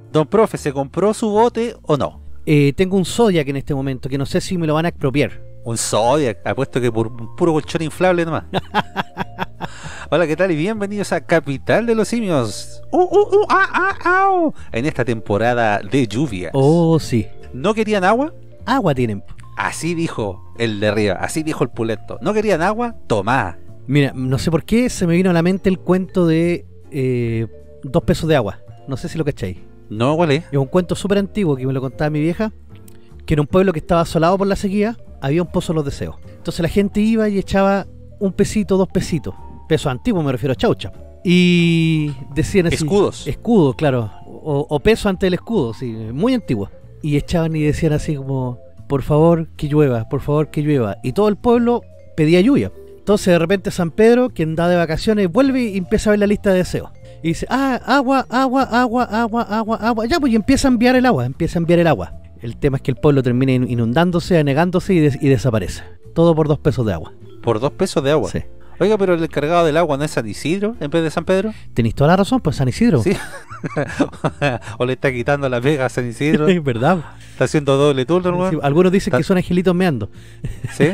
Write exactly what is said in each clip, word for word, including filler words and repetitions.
Don Profe, ¿se compró su bote o no? Eh, tengo un Zodiac en este momento, que no sé si me lo van a expropiar. Un Zodiac, apuesto que por un puro colchón inflable nomás. Hola, ¿qué tal? Y bienvenidos a Capital de los Simios. Uh, uh, uh, ah, ah, ah. En esta temporada de lluvias. Oh, sí. ¿No querían agua? Agua tienen. Así dijo el de arriba, así dijo el pulento. ¿No querían agua? Tomá. Mira, no sé por qué se me vino a la mente el cuento de eh, dos pesos de agua. No sé si lo cacháis. No, ¿cuál es? Es un cuento súper antiguo que me lo contaba mi vieja, que en un pueblo que estaba asolado por la sequía había un pozo de los deseos. Entonces la gente iba y echaba un pesito, dos pesitos. Pesos antiguos, me refiero a chaucha. Y decían así... Escudos. Escudos, claro. O, o peso ante el escudo, sí, muy antiguo. Y echaban y decían así como... Por favor, que llueva, por favor, que llueva. Y todo el pueblo pedía lluvia. Entonces de repente San Pedro, quien da de vacaciones, vuelve y empieza a ver la lista de deseos. Y dice, ah, agua, agua, agua, agua, agua, agua. Ya, pues, y empieza a enviar el agua, empieza a enviar el agua. El tema es que el pueblo termina inundándose, anegándose y, des y desaparece. Todo por dos pesos de agua. ¿Por dos pesos de agua? Sí. Oiga, pero el encargado del agua no es San Isidro en vez de San Pedro. Tenéis toda la razón, pues San Isidro. Sí. O le está quitando la pega a San Isidro. Es verdad. Está haciendo doble turno, ¿no? Sí, algunos dicen está... que son angelitos meando. ¿Sí?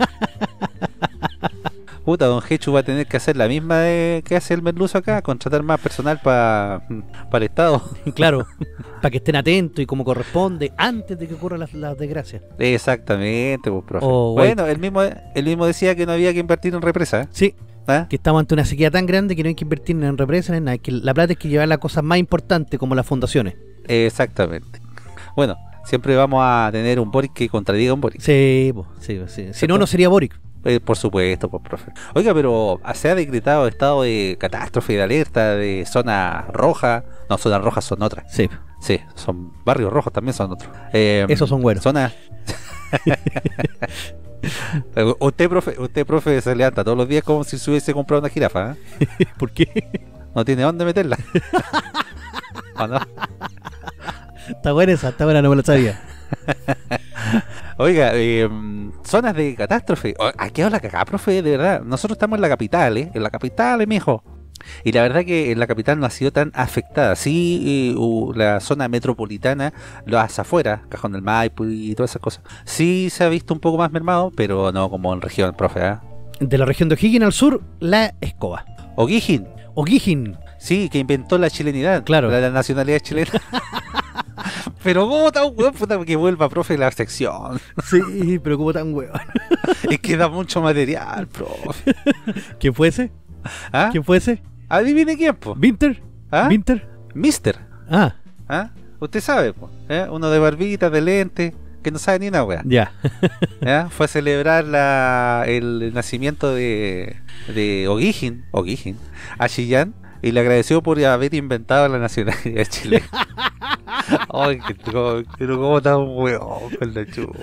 Puta, don Hechu va a tener que hacer la misma de que hace el merluzo acá, contratar más personal para pa el Estado. Claro, para que estén atentos y como corresponde antes de que ocurran las, las desgracias. Exactamente, pues, profe. Oh, bueno, él mismo, él mismo decía que no había que invertir en represa. Sí, ¿Ah? que estamos ante una sequía tan grande que no hay que invertir en represas, en nada. Que la plata hay que llevar a las cosas más importantes como las fundaciones. Exactamente. Bueno, siempre vamos a tener un Boric que contradiga a un Boric. Sí, pues, sí, sí. Si no, no sería Boric. Eh, por supuesto, pues, profe. Oiga, pero se ha decretado estado de catástrofe, de alerta, de zona roja. No, zonas rojas son otras. Sí. Sí, son barrios rojos también son otros. Eh, Esos son buenos. Zona... usted, profe, usted, profe, se levanta todos los días como si se hubiese comprado una jirafa, ¿eh? ¿Por qué? No tiene dónde meterla. ¿O no? Está buena esa, está buena, no me lo sabía. Oiga, eh, zonas de catástrofe. Aquí habla cagá, profe, de verdad. Nosotros estamos en la capital, ¿eh? En la capital, eh, mijo. Y la verdad que en la capital no ha sido tan afectada. Sí, uh, la zona metropolitana, las afueras, Cajón del Maipo y todas esas cosas, sí se ha visto un poco más mermado, pero no como en región, profe, ¿eh? De la región de O'Higgins al sur, la Escoba. O'Higgins. O'Higgins. Sí, que inventó la chilenidad. Claro. La, la nacionalidad chilena. Pero cómo tan weón, puta, que vuelva, profe, la sección. Sí, pero como tan weón. Es que da mucho material, profe. ¿Quién fue ese? ¿Ah? ¿Quién fue ese? Adivine quién, po. ¿Winter? ¿Ah? ¿Winter? Mister. Ah. ¿Ah? Usted sabe, po. ¿Eh? Uno de barbita, de lente, que no sabe ni una wea. Ya. ¿Ya? Fue a celebrar la, el nacimiento de, de O'Higgins, O'Higgins, a Chillán, y le agradeció por haber inventado la nacionalidad chilena. Ay, que pero cómo está un weón con la chupa.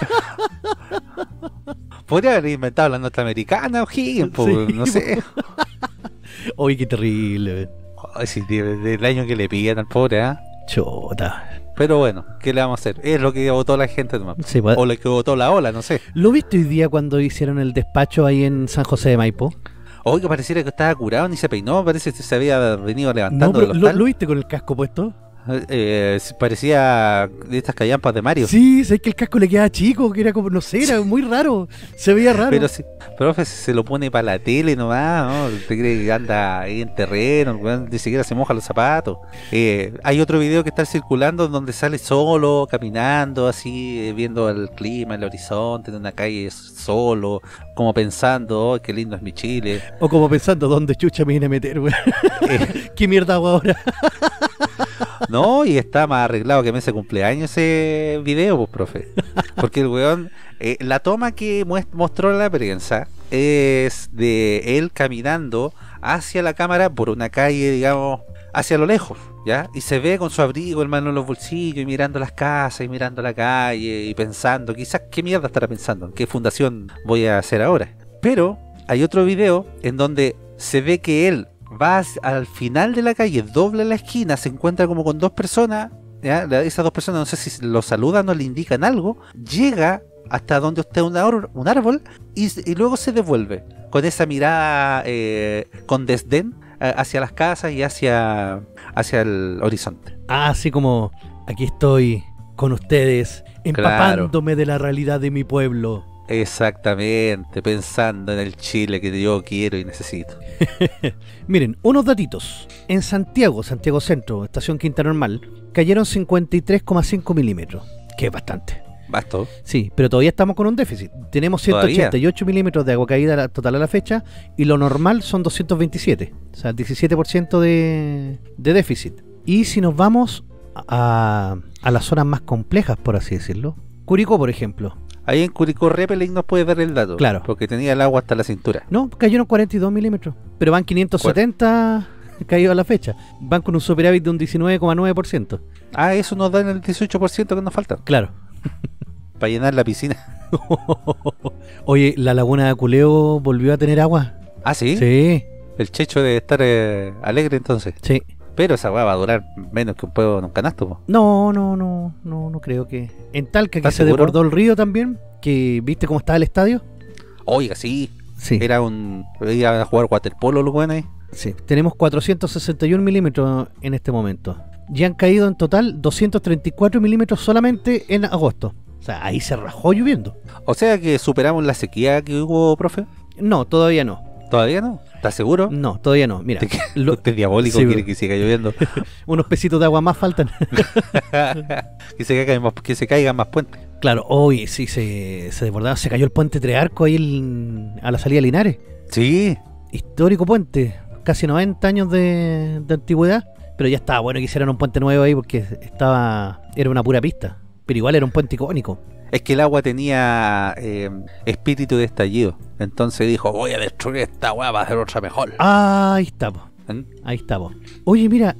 Podría haber inventado la norteamericana, O'Higgins, po, Sí, no sé. Oye, qué terrible. Ay, sí, del año que le pillan al pobre, ¿ah? ¿eh? Chota. Pero bueno, ¿qué le vamos a hacer? Es lo que votó la gente nomás. Sí, pues. O lo que votó la ola, no sé. ¿Lo viste hoy día cuando hicieron el despacho ahí en San José de Maipo? Oiga, pareciera que estaba curado, ni se peinó, parece que se había venido levantando No, pero del ¿lo, hostal. ¿lo viste con el casco puesto? Eh, parecía de estas callampas de Mario. Sí, sé que el casco le quedaba chico, que era como, no sé, era muy raro. Se veía raro. Pero si, profe, se lo pone para la tele nomás, ¿no? ¿Usted cree que anda ahí en terreno? Ni siquiera se moja los zapatos. Eh, hay otro video que está circulando donde sale solo, caminando, así, eh, viendo el clima, el horizonte, en una calle solo, como pensando, oh, qué lindo es mi Chile. O como pensando, ¿dónde chucha me vine a meter, güey? Eh, ¿Qué mierda hago ahora? No, y está más arreglado que mes de cumpleaños ese video, pues, profe. Porque el weón, eh, la toma que mostró la prensa es de él caminando hacia la cámara por una calle, digamos, hacia lo lejos, ¿ya? Y se ve con su abrigo, hermano, en los bolsillos, y mirando las casas, y mirando la calle, y pensando, quizás, ¿qué mierda estará pensando? ¿Qué fundación voy a hacer ahora? Pero hay otro video en donde se ve que él va al final de la calle, dobla la esquina, se encuentra como con dos personas, ¿ya? Esas dos personas no sé si lo saludan o le indican algo, llega hasta donde está un, un árbol y, y luego se devuelve con esa mirada eh, con desdén a- hacia las casas y hacia, hacia el horizonte. Ah, así como aquí estoy con ustedes, empapándome de la realidad de mi pueblo. Exactamente, pensando en el Chile que yo quiero y necesito. Miren, unos datitos. En Santiago, Santiago Centro, estación Quinta Normal, cayeron cincuenta y tres coma cinco milímetros, que es bastante. Bastó. Sí, pero todavía estamos con un déficit. Tenemos ciento ochenta y ocho milímetros de agua caída la- total a la fecha y lo normal son doscientos veintisiete. O sea, diecisiete por ciento de, de déficit. Y si nos vamos a, a las zonas más complejas, por así decirlo. Curicó, por ejemplo. Ahí en Curicó Repelling nos puede dar el dato. Claro. Porque tenía el agua hasta la cintura. No, cayeron cuarenta y dos milímetros. Pero van quinientos setenta caídos a la fecha. Van con un superávit de un diecinueve coma nueve por ciento. Ah, eso nos da el dieciocho por ciento que nos falta. Claro. Para llenar la piscina. Oye, la laguna de Aculeo volvió a tener agua. Ah, ¿sí? Sí, El Checho debe estar eh, alegre entonces. sí. Pero esa weá va a durar menos que un pueblo en un canasto, po. No, no, no, no, no creo que. En Talca, que ¿Estás se seguro? desbordó el río también, que viste cómo estaba el estadio. Oiga, sí. Sí, Era un... Iba a jugar waterpolo los weones ahí. sí. Tenemos cuatrocientos sesenta y un milímetros en este momento. Ya han caído en total doscientos treinta y cuatro milímetros solamente en agosto. O sea, ahí se rajó lloviendo. O sea que superamos la sequía que hubo, profe. No, todavía no. ¿Todavía no? ¿Estás seguro? No, todavía no. Mira, Usted, lo- usted es diabólico, sí, quiere bro. que siga lloviendo. unos pesitos de agua más faltan. que, se caigan más, que se caigan más puentes. Claro, hoy sí se, se desbordaba, se cayó el puente Trearco ahí en- a la salida de Linares. Sí. Histórico puente, casi noventa años de, de antigüedad, pero ya estaba bueno que hicieran un puente nuevo ahí porque estaba era una pura pista, pero igual era un puente icónico. Es que el agua tenía eh, espíritu de estallido. Entonces dijo, voy a destruir esta weá para hacer otra mejor. Ah, ahí estamos, ¿Mm? ahí estamos. Oye, mira,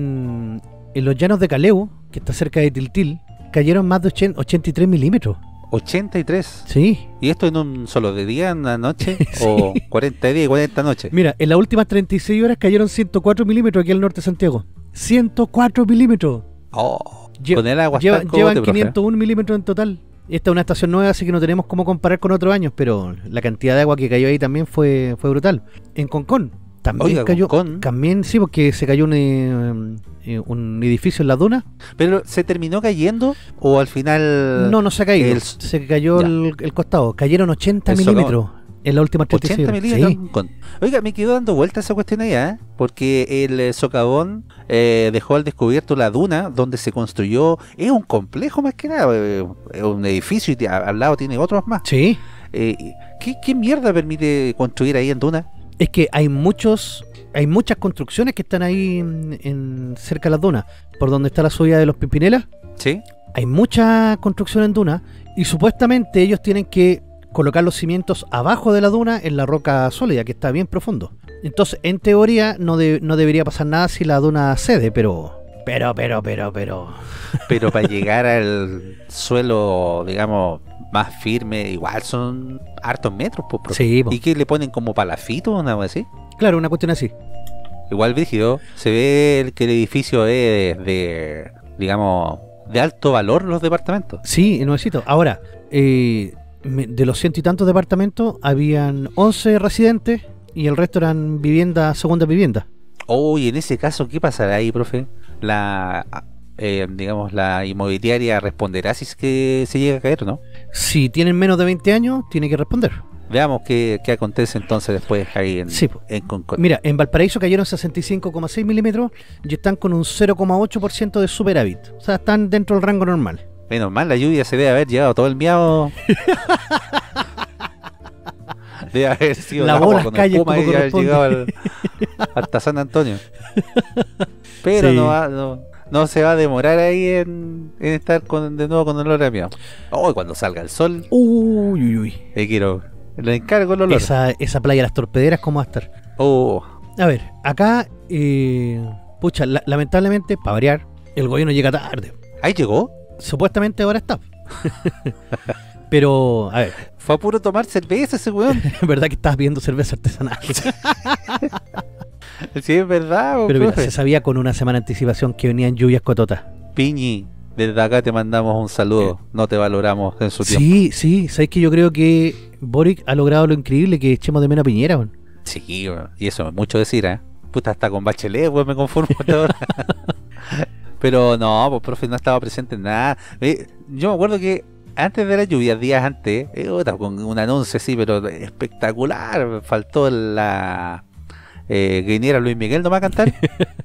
en, en los llanos de Caleu, que está cerca de Tiltil, cayeron más de ochenta, ochenta y tres milímetros. ochenta y tres. Sí. ¿Y esto en un solo de día, en una noche? Sí. ¿O cuarenta días y cuarenta noches? Mira, en las últimas treinta y seis horas cayeron ciento cuatro milímetros aquí al norte de Santiago. ciento cuatro milímetros. Oh, Lle- con el agua lleva- está llevan cogote, profe. quinientos un milímetros en total. Esta es una estación nueva, así que no tenemos cómo comparar con otros años, pero la cantidad de agua que cayó ahí también fue, fue brutal. En Concón también Oiga, cayó. Concón. También sí, porque se cayó un, eh, eh, un edificio en la duna. ¿Pero se terminó cayendo o al final...? No, no se ha caído. el- se cayó ya. el, el costado. Cayeron ochenta El milímetros en la última treinta y seis ochenta horas. milímetros. Sí. Con- Oiga, me quedó dando vuelta esa cuestión allá, ¿eh? Porque el eh, socavón eh, dejó al descubierto la duna donde se construyó. Es un complejo más que nada, eh, es un edificio y te- a- al lado tiene otros más. Sí. Eh, ¿qué, ¿Qué mierda permite construir ahí en duna? Es que hay muchos, hay muchas construcciones que están ahí en, en- cerca de las dunas, por donde está la subida de los Pimpinelas. ¿Sí? Hay mucha construcción en duna y supuestamente ellos tienen que colocar los cimientos abajo de la duna en la roca sólida, que está bien profundo. Entonces, en teoría, no, de- no debería pasar nada si la duna cede, pero... Pero, pero, pero, pero... Pero para llegar al suelo, digamos, más firme, igual son hartos metros, pues, profe. Sí, po. ¿Y qué le ponen como palafito o algo así? Claro, una cuestión así. Igual brígido, se ve el- que el edificio es de, de, digamos, de alto valor los departamentos. Sí, nuevecito. Ahora, eh, me- de los ciento y tantos departamentos, habían once residentes y el resto eran viviendas, segundas viviendas. Oh, y en ese caso, ¿qué pasará ahí, profe? La, eh, digamos, la inmobiliaria responderá si es que se llega a caer o no. Si tienen menos de veinte años, tiene que responder. Veamos qué, qué acontece entonces después ahí en, Sí, po. en Concón. Mira, en Valparaíso cayeron sesenta y cinco coma seis milímetros y están con un cero coma ocho por ciento de superávit. O sea, están dentro del rango normal. Menos mal, la lluvia se debe haber llevado todo el miado. Debe haber sido Lavó agua las con calles espuma como y haber corresponde. llegado al, hasta San Antonio. Pero Sí. no, va, no, no se va a demorar ahí en, en estar con, de nuevo con olor a miado. Oh, cuando salga el sol, Uy, uy, uy. eh, quiero, le encargo el olor. Esa, esa playa de las torpederas, ¿cómo va a estar? Oh, A ver, acá, eh, pucha, la- lamentablemente, para variar, el gobierno llega tarde. ahí llegó. Supuestamente ahora está. Pero, a ver, Fue a puro tomar cerveza ese weón. es verdad que estabas viendo cerveza artesanal. Sí, es verdad, oh, Pero mira, profe. se sabía con una semana de anticipación que venían lluvias cototas. Piñi, desde acá te mandamos un saludo. No te valoramos en su tiempo. Sí, sí, sabes que yo creo que Boric ha logrado lo increíble que echemos de menos a Piñera. weón. Sí, weón, y eso es mucho decir, ¿eh? puta, hasta con Bachelet, pues me conformo hasta ahora. Pero no, pues profe, no estaba presente en nada. Eh, yo me acuerdo que antes de la lluvia, días antes, eh, otra, con un anuncio así, pero espectacular, faltó la eh, que viniera Luis Miguel nomás a cantar.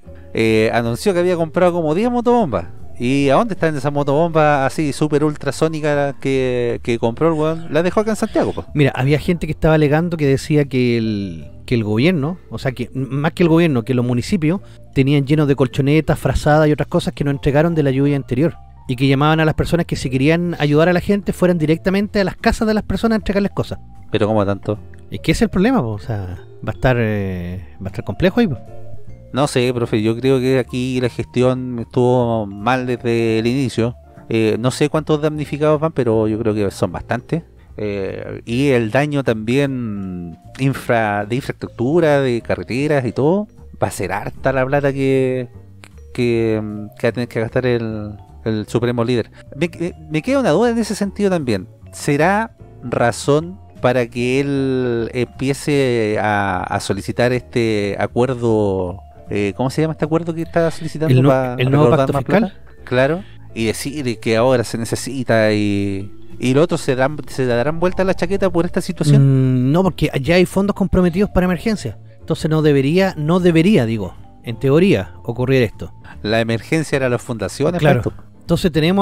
eh, anunció que había comprado como diez motobombas. ¿Y a dónde están esas motobombas así, súper ultrasónicas que, que compró el weón? Las dejó acá en Santiago, pues. Mira, había gente que estaba alegando que decía que el, que el gobierno, o sea, que más que el gobierno, que los municipios tenían llenos de colchonetas, frazadas y otras cosas que no entregaron de la lluvia anterior. Y que llamaban a las personas que si querían ayudar a la gente fueran directamente a las casas de las personas a entregarles cosas. Pero ¿cómo tanto? Es que ese es el problema, po. O sea, va a estar eh, va a estar complejo ahí, po. No sé, profe, yo creo que aquí la gestión estuvo mal desde el inicio. Eh, no sé cuántos damnificados van, pero yo creo que son bastantes. Eh, y el daño también infra de infraestructura, de carreteras y todo, va a ser harta la plata que, que, que va a tener que gastar el, el supremo líder. Me, me queda una duda en ese sentido también. ¿Será razón para que él empiece a, a solicitar este acuerdo? Eh, ¿Cómo se llama este acuerdo que está solicitando? ¿El, no, para el nuevo pacto fiscal? Plata? Claro, y decir que ahora se necesita y, y los otros se, dan, se darán vuelta a la chaqueta por esta situación. Mm, no, porque ya hay fondos comprometidos para emergencia. Entonces no debería, no debería, digo, en teoría, ocurrir esto. La emergencia era las fundaciones. Claro. ¿Cuánto? Entonces tenemos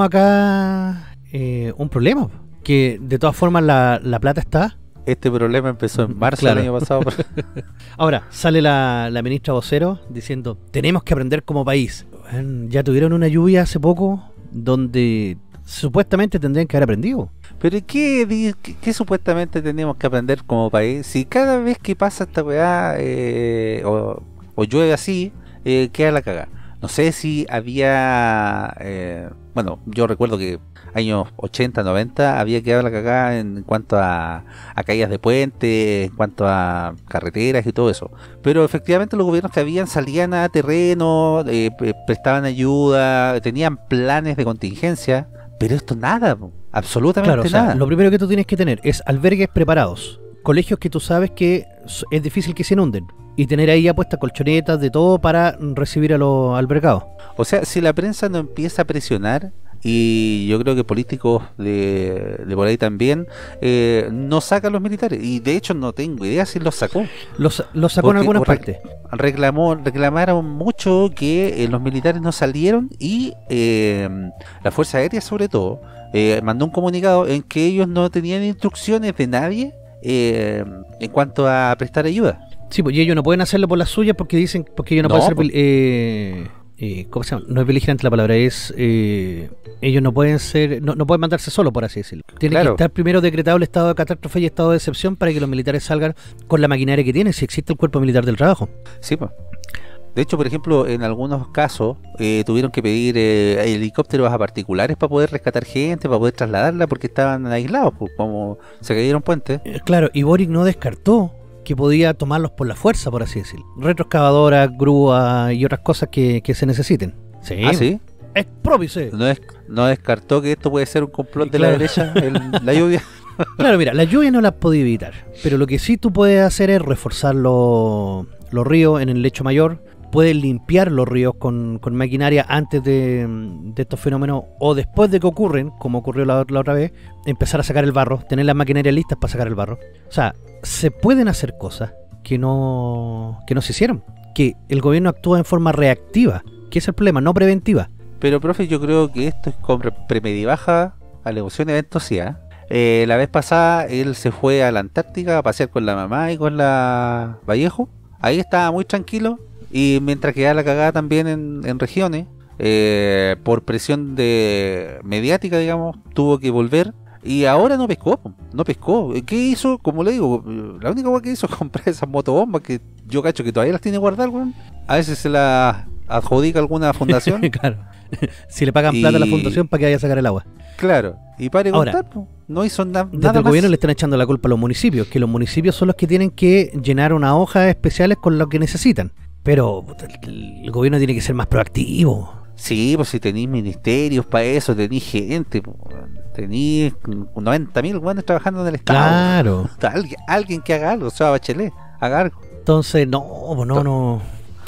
acá eh, un problema, que de todas formas la, la plata está. Este problema empezó en marzo Claro. del año pasado. Ahora, sale la, la ministra vocero diciendo, tenemos que aprender como país. Bueno, ya tuvieron una lluvia hace poco donde supuestamente tendrían que haber aprendido. Pero ¿qué, di- qué, qué supuestamente tenemos que aprender como país? Si cada vez que pasa esta weá eh, o, o llueve así, eh, queda la cagada. No sé si había... Eh, bueno, yo recuerdo que años ochenta, noventa había quedado la cagada en cuanto a, a caídas de puentes, en cuanto a carreteras y todo eso. Pero efectivamente los gobiernos que habían salían a terreno, eh, pre- prestaban ayuda, tenían planes de contingencia, pero esto nada, po, absolutamente Claro, o sea, nada. lo primero que tú tienes que tener es albergues preparados, colegios que tú sabes que s- es difícil que se inunden, y tener ahí ya puestas colchonetas de todo para recibir a los albergados. O sea, si la prensa no empieza a presionar, y yo creo que políticos de, de por ahí también, eh, no sacan los militares, y de hecho no tengo idea si los sacó. Los, los sacó en Porque algunas re- partes. Reclamó, reclamaron mucho que eh, los militares no salieron y eh, la Fuerza Aérea sobre todo eh, mandó un comunicado en que ellos no tenían instrucciones de nadie eh, en cuanto a prestar ayuda. Sí, pues y ellos no pueden hacerlo por las suyas porque dicen, porque ellos no, No, pueden ser, pues. bel- eh, eh, ¿cómo se llama? No es beligerante la palabra, es, eh, ellos no pueden ser, no, no pueden mandarse solo, por así decirlo. Tiene Claro. que estar primero decretado el estado de catástrofe y estado de excepción para que los militares salgan con la maquinaria que tienen, si existe el cuerpo militar del trabajo. Sí, pues. De hecho, por ejemplo, en algunos casos eh, tuvieron que pedir eh, helicópteros a particulares para poder rescatar gente, para poder trasladarla porque estaban aislados, pues, como se cayeron puentes. Eh, Claro, y Boric no descartó que podía tomarlos por la fuerza, por así decirlo. Retroexcavadoras, grúas y otras cosas que, que se necesiten. Sí. Ah, sí. Exprópice. No, es, no descartó que esto puede ser un complot de Claro. la derecha, el- la lluvia. Claro, mira, la lluvia no la podía evitar, pero lo que sí tú puedes hacer es reforzar los, los ríos en el lecho mayor, puedes limpiar los ríos con, con maquinaria antes de, de estos fenómenos o después de que ocurren, como ocurrió la, la otra vez, empezar a sacar el barro, tener las maquinarias listas para sacar el barro. O sea, se pueden hacer cosas que no, que no se hicieron, que el gobierno actúa en forma reactiva, que es el problema, no preventiva. Pero, profe, yo creo que esto es con premedibaja, alegación de ventosidad. Eh, la vez pasada él se fue a la Antártica a pasear con la mamá y con la Vallejo. Ahí estaba muy tranquilo y mientras quedaba la cagada también en, en regiones, eh, por presión de mediática, digamos, tuvo que volver. Y ahora no pescó, po, no pescó. ¿Qué hizo? Como le digo, la única cosa que hizo es comprar esas motobombas que yo cacho que todavía las tiene guardadas, weón. A veces se las adjudica alguna fundación. Claro. Si le pagan plata a la Y- fundación para que vaya a sacar el agua. Claro, y para de Ahora, contar, po, no hizo na- Desde nada el más. gobierno le están echando la culpa a los municipios, que los municipios son los que tienen que llenar unas hojas especiales con lo que necesitan. Pero puta, el, el gobierno tiene que ser más proactivo. Sí, pues si tenéis ministerios para eso, tenéis gente, po, tenéis noventa mil guanes trabajando en el Estado. Claro. Alguien, alguien que haga algo, o sea, Bachelet, haga algo. Entonces, no, pues no, no.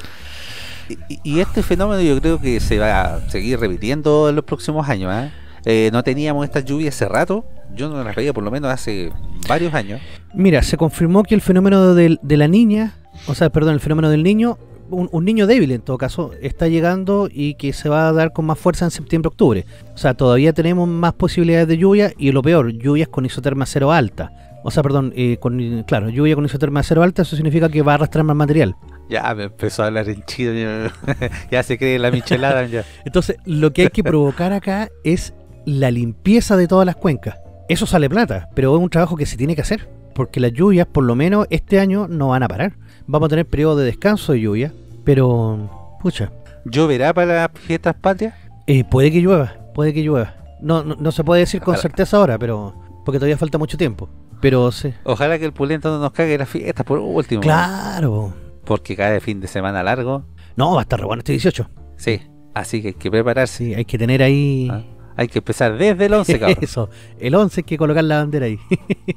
y, y este fenómeno yo creo que se va a seguir repitiendo en los próximos años, ¿eh? Eh, no teníamos estas lluvias hace rato, yo no las veía por lo menos hace varios años. Mira, se confirmó que el fenómeno del- de la niña, o sea, perdón, el fenómeno del niño, un, un niño débil en todo caso, está llegando y que se va a dar con más fuerza en septiembre-octubre. O sea, todavía tenemos más posibilidades de lluvia y lo peor, lluvias con isoterma cero alta. O sea, perdón, eh, con, claro, lluvia con isoterma cero alta, eso significa que va a arrastrar más material. Ya me empezó a hablar en chido, ya, ya se cree la michelada ya. Entonces, lo que hay que provocar acá es la limpieza de todas las cuencas. Eso sale plata, pero es un trabajo que se tiene que hacer, porque las lluvias, por lo menos este año, no van a parar. Vamos a tener periodo de descanso de lluvia, pero, pucha, ¿Lloverá para las fiestas patrias? eh, puede que llueva, puede que llueva. No, no, no se puede decir con Ojalá. certeza ahora, pero porque todavía falta mucho tiempo. Pero sí, Ojalá que el pulento no nos cague las fiestas por último. claro. Porque cada fin de semana largo. No, va a estar re bueno este dieciocho. Sí, así que hay que prepararse. Sí, hay que tener ahí... ¿Ah? Hay que empezar desde el once, cabrón. Eso, el once hay que colocar la bandera ahí.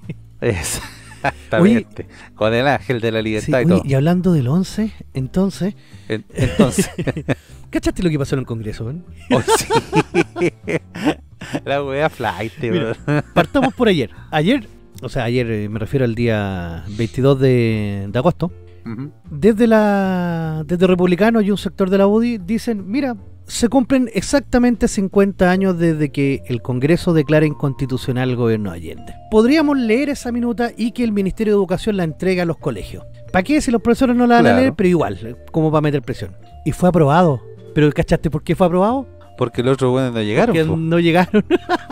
Exactamente. Con el ángel de la Sí, libertad y oye, todo. y hablando del once, entonces, En- Entonces, ¿cachaste lo que pasó en el Congreso? ¿Eh? oh, sí. La wea flight, Mira. weón. Partamos por ayer. Ayer, o sea, ayer eh, me refiero al día veintidós de, de agosto. Ujú. Desde la desde Republicanos y un sector de la U D I dicen, mira, se cumplen exactamente cincuenta años desde que el Congreso declara inconstitucional el gobierno de Allende. Podríamos leer esa minuta y que el Ministerio de Educación la entregue a los colegios. ¿Para qué si los profesores no la van Claro. a leer? Pero igual, como para meter presión. Y fue aprobado. ¿Pero cachaste por qué fue aprobado? Porque los otros buenos no llegaron. Que po. no llegaron.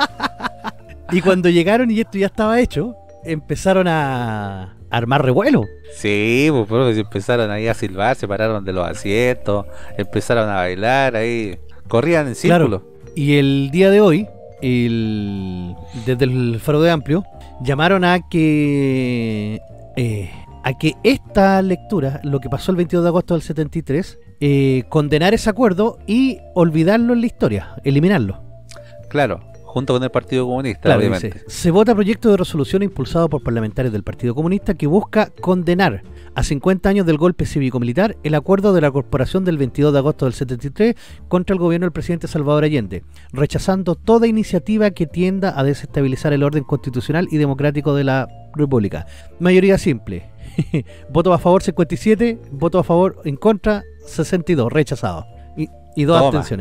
Y cuando llegaron y esto ya estaba hecho, empezaron a armar revuelo. Sí, pues profe, empezaron ahí a silbar, se pararon de los asientos, empezaron a bailar ahí, corrían en círculo. Y el día de hoy, el, desde el Fraude Amplio, llamaron a que eh, a que esta lectura, lo que pasó el veintidós de agosto del setenta y tres, eh, condenar ese acuerdo y olvidarlo en la historia, eliminarlo. Claro, junto con el Partido Comunista, Claro, obviamente. dice, se vota proyecto de resolución impulsado por parlamentarios del Partido Comunista que busca condenar a cincuenta años del golpe cívico-militar el acuerdo de la corporación del veintidós de agosto del setenta y tres contra el gobierno del presidente Salvador Allende, rechazando toda iniciativa que tienda a desestabilizar el orden constitucional y democrático de la República. Mayoría simple. Voto a favor cincuenta y siete, voto a favor en contra sesenta y dos, rechazado. Y, y dos Toma. abstenciones.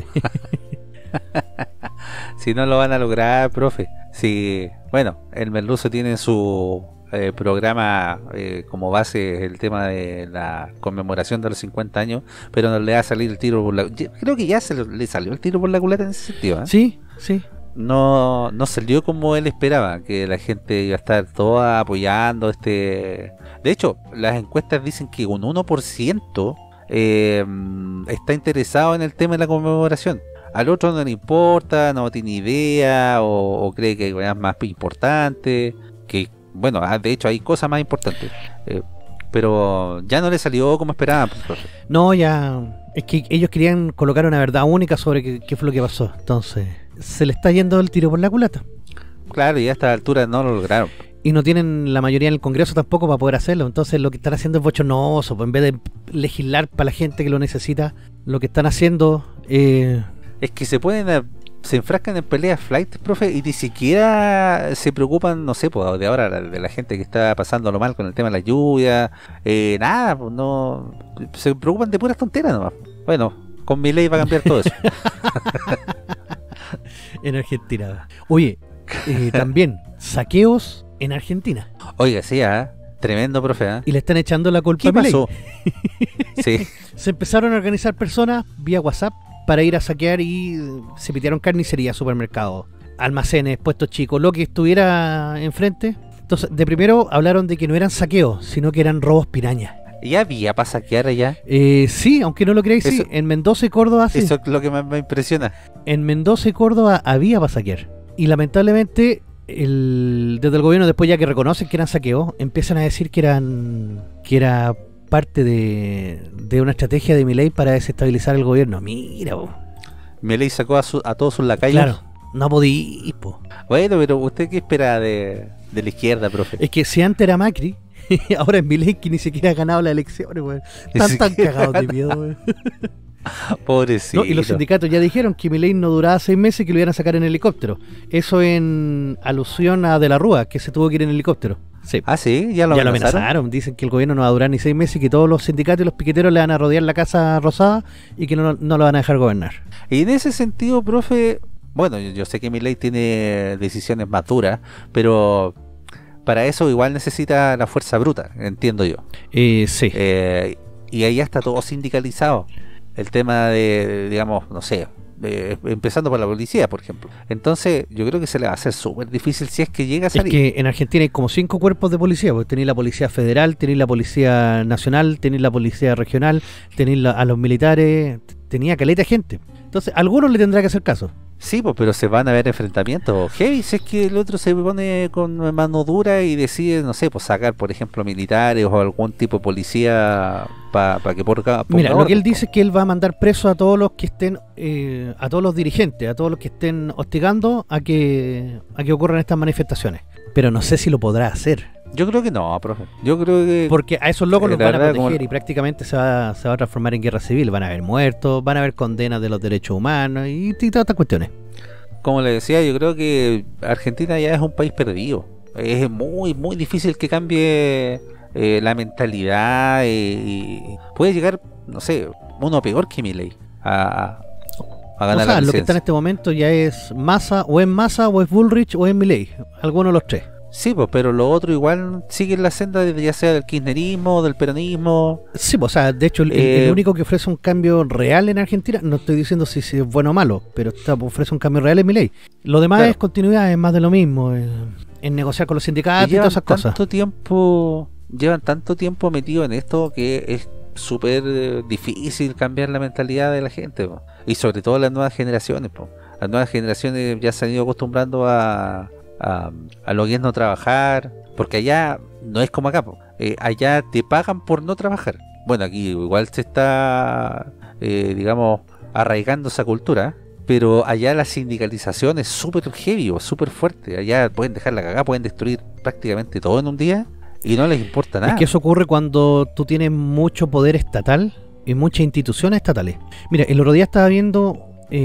Si no lo van a lograr, profe. Si, bueno, el Merluzo tiene en su eh, programa eh, como base el tema de la conmemoración de los cincuenta años, pero no le va a salir el tiro por la... yo creo que ya se le, le salió el tiro por la culata en ese sentido, ¿eh? Sí, sí. No, no salió como él esperaba, que la gente iba a estar toda apoyando este... De hecho, las encuestas dicen que un uno por ciento eh, está interesado en el tema de la conmemoración. Al otro no le importa, no tiene idea o, o cree que hay cosas más importantes, que bueno, ah, de hecho hay cosas más importantes, eh, pero ya no le salió como esperaban, pues, profe. No, ya... Es que ellos querían colocar una verdad única sobre qué, qué fue lo que pasó. Entonces, se le está yendo el tiro por la culata. Claro, y a esta altura no lo lograron. Y no tienen la mayoría en el Congreso tampoco para poder hacerlo. Entonces, lo que están haciendo es bochornoso. Pues, en vez de legislar para la gente que lo necesita, lo que están haciendo... Eh, Es que se pueden a- se enfrascan en peleas flight, profe, y ni siquiera se preocupan, no sé, pues, de ahora de la gente que está pasándolo mal con el tema de la lluvia, eh, nada, pues no, se preocupan de puras tonteras nomás. Bueno, con mi ley va a cambiar todo eso. en Argentina. Oye, eh, también saqueos en Argentina. Oiga, sí, ah, tremendo, profe, ¿ah? Y le están echando la culpa ¿Qué a Milei. pasó? Sí, Se empezaron a organizar personas vía WhatsApp para ir a saquear y eh, se pitearon carnicerías, supermercados, almacenes, puestos chicos, lo que estuviera enfrente. Entonces, de primero hablaron de que no eran saqueos, sino que eran robos pirañas. ya había para saquear allá. Eh, sí, aunque no lo creáis, sí, Eso- en Mendoza y Córdoba sí. Eso es lo que más me impresiona. En Mendoza y Córdoba había para saquear. Y lamentablemente, el, desde el gobierno, después ya que reconocen que eran saqueos, empiezan a decir que eran que era parte de, de una estrategia de Milei para desestabilizar el gobierno. Mira, bo. Mi ley sacó a, su- a todos sus lacayos. Claro, no podí, po. Bueno, pero ¿usted qué espera de, de la izquierda, profe? Es que si antes era Macri, ahora es Milei que ni siquiera ha ganado las elecciones, weón. Ni Están tan siquiera cagados ha de miedo, weón. Pobrecito. No, y los sindicatos ya dijeron que Milei no duraba seis meses y que lo iban a sacar en helicóptero. Eso en alusión a De la Rúa, que se tuvo que ir en helicóptero. Sí. Ah, sí, ya lo ya amenazaron. lo amenazaron. Dicen que el gobierno no va a durar ni seis meses y que todos los sindicatos y los piqueteros le van a rodear la Casa Rosada y que no, no lo van a dejar gobernar. Y en ese sentido, profe, bueno, yo, yo sé que Milei tiene decisiones más duras, pero para eso igual necesita la fuerza bruta, entiendo yo. Eh, sí. Eh, y ahí ya está todo sindicalizado. El tema de, digamos, no sé, de, empezando por la policía, por ejemplo. Entonces, yo creo que se le va a hacer súper difícil si es que llega a salir. Es que en Argentina hay como cinco cuerpos de policía, porque tenéis la policía federal, tenéis la policía nacional, tenéis la policía regional, tenéis la, a los militares, tenía caleta de gente. Entonces, a algunos le tendrá que hacer caso. Sí, pues, pero se van a ver enfrentamientos heavy si es que el otro se pone con mano dura y decide, no sé, pues sacar, por ejemplo, militares o algún tipo de policía para pa que por acá. Mira, lo que él dice es que él va a mandar preso a todos los que estén, eh, a todos los dirigentes, a todos los que estén hostigando a que a que ocurran estas manifestaciones. Pero no sé si lo podrá hacer. Yo creo que no, profe. Yo creo que... Porque a esos locos eh, los la van a verdad, proteger como- y prácticamente se va, se va a transformar en guerra civil. Van a haber muertos, van a haber condenas de los derechos humanos y, y todas estas cuestiones. Como le decía, yo creo que Argentina ya es un país perdido. Es muy, muy difícil que cambie eh, la mentalidad eh, y puede llegar, no sé, uno peor que Milei a, a ganar O sea, la lo que está en presidencia. este momento ya es Massa, o es Massa, o es Bullrich, o es Milei. Alguno de los tres. Sí, pues, pero lo otro igual sigue en la senda de, ya sea del kirchnerismo, del peronismo. Sí, pues, o sea, de hecho, el, el- Eh, el único que ofrece un cambio real en Argentina, no estoy diciendo si, si es bueno o malo, pero está, ofrece un cambio real es Milei. Lo demás Claro. es continuidad, es más de lo mismo, eh, en negociar con los Y sindicatos y, llevan todas esas cosas. tanto tiempo, llevan tanto tiempo metido en esto que es súper eh, difícil cambiar la mentalidad de la gente, po. Y sobre todo las nuevas generaciones, po. Las nuevas generaciones ya se han ido acostumbrando a, a, a lo que es no trabajar, porque allá no es como acá, po. Eh, allá te pagan por no trabajar. Bueno, aquí igual se está, eh, digamos, arraigando esa cultura, pero allá la sindicalización es súper heavy o súper fuerte. Allá pueden dejar la cagada, pueden destruir prácticamente todo en un día y no les importa nada. Es que eso ocurre cuando tú tienes mucho poder estatal y muchas instituciones estatales. Mira, el otro día estaba viendo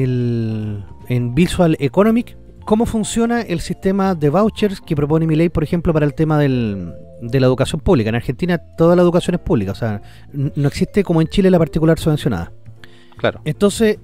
el, en Visual Economic cómo funciona el sistema de vouchers que propone Milei, por ejemplo, para el tema del, de la educación pública. En Argentina toda la educación es pública, o sea, n- no existe como en Chile la particular subvencionada. Claro. Entonces,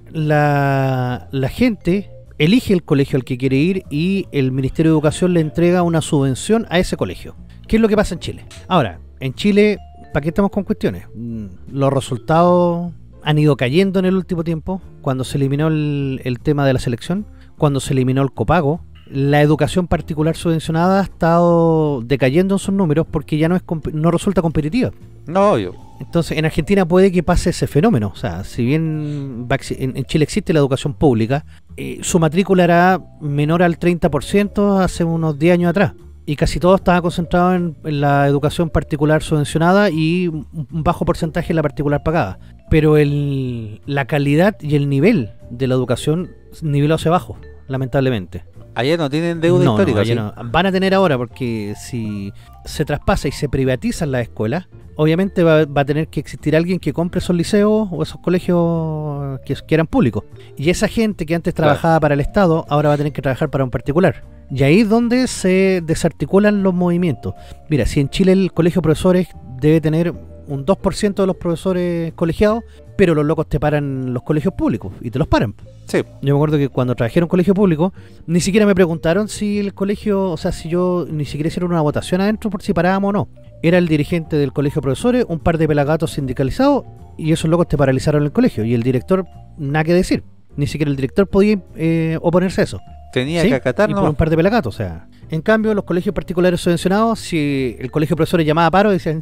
la, la gente elige el colegio al que quiere ir y el Ministerio de Educación le entrega una subvención a ese colegio. ¿Qué es lo que pasa en Chile? Ahora, en Chile, ¿para qué estamos con cuestiones? Mm, Los resultados han ido cayendo en el último tiempo, cuando se eliminó el, el tema de la selección, cuando se eliminó el copago. La educación particular subvencionada ha estado decayendo en sus números porque ya no es comp- no resulta competitiva. No, yo. Entonces, en Argentina puede que pase ese fenómeno. O sea, si bien va a exi- en, en Chile existe la educación pública, eh, su matrícula era menor al treinta por ciento hace unos diez años atrás. Y casi todo estaba concentrado en, en la educación particular subvencionada y un un bajo porcentaje en la particular pagada. Pero el, la calidad y el nivel de la educación niveló hacia abajo, lamentablemente. Allá no tienen deuda No, histórica, no, ¿sí? allá no. Van a tener ahora, porque si se traspasa y se privatizan las escuelas, obviamente va, va a tener que existir alguien que compre esos liceos o esos colegios que, que eran públicos. Y esa gente que antes Claro. trabajaba para el Estado, ahora va a tener que trabajar para un particular. Y ahí es donde se desarticulan los movimientos. Mira, si en Chile el colegio de profesores debe tener un dos por ciento de los profesores colegiados, pero los locos te paran los colegios públicos y te los paran. Sí. Yo me acuerdo que cuando trabajé en un colegio público, ni siquiera me preguntaron si el colegio, o sea, si yo ni siquiera hicieron una votación adentro por si parábamos o no. Era el dirigente del colegio de profesores, un par de pelagatos sindicalizados, y esos locos te paralizaron el colegio. Y el director, nada que decir. Ni siquiera el director podía eh, oponerse a eso. Tenía ¿Sí? que acatar, Y por ¿no? un par de pelagatos, o sea. En cambio, los colegios particulares subvencionados, si el colegio de profesores llamaba a paro, decían,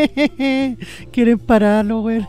quieren pararlo, güey.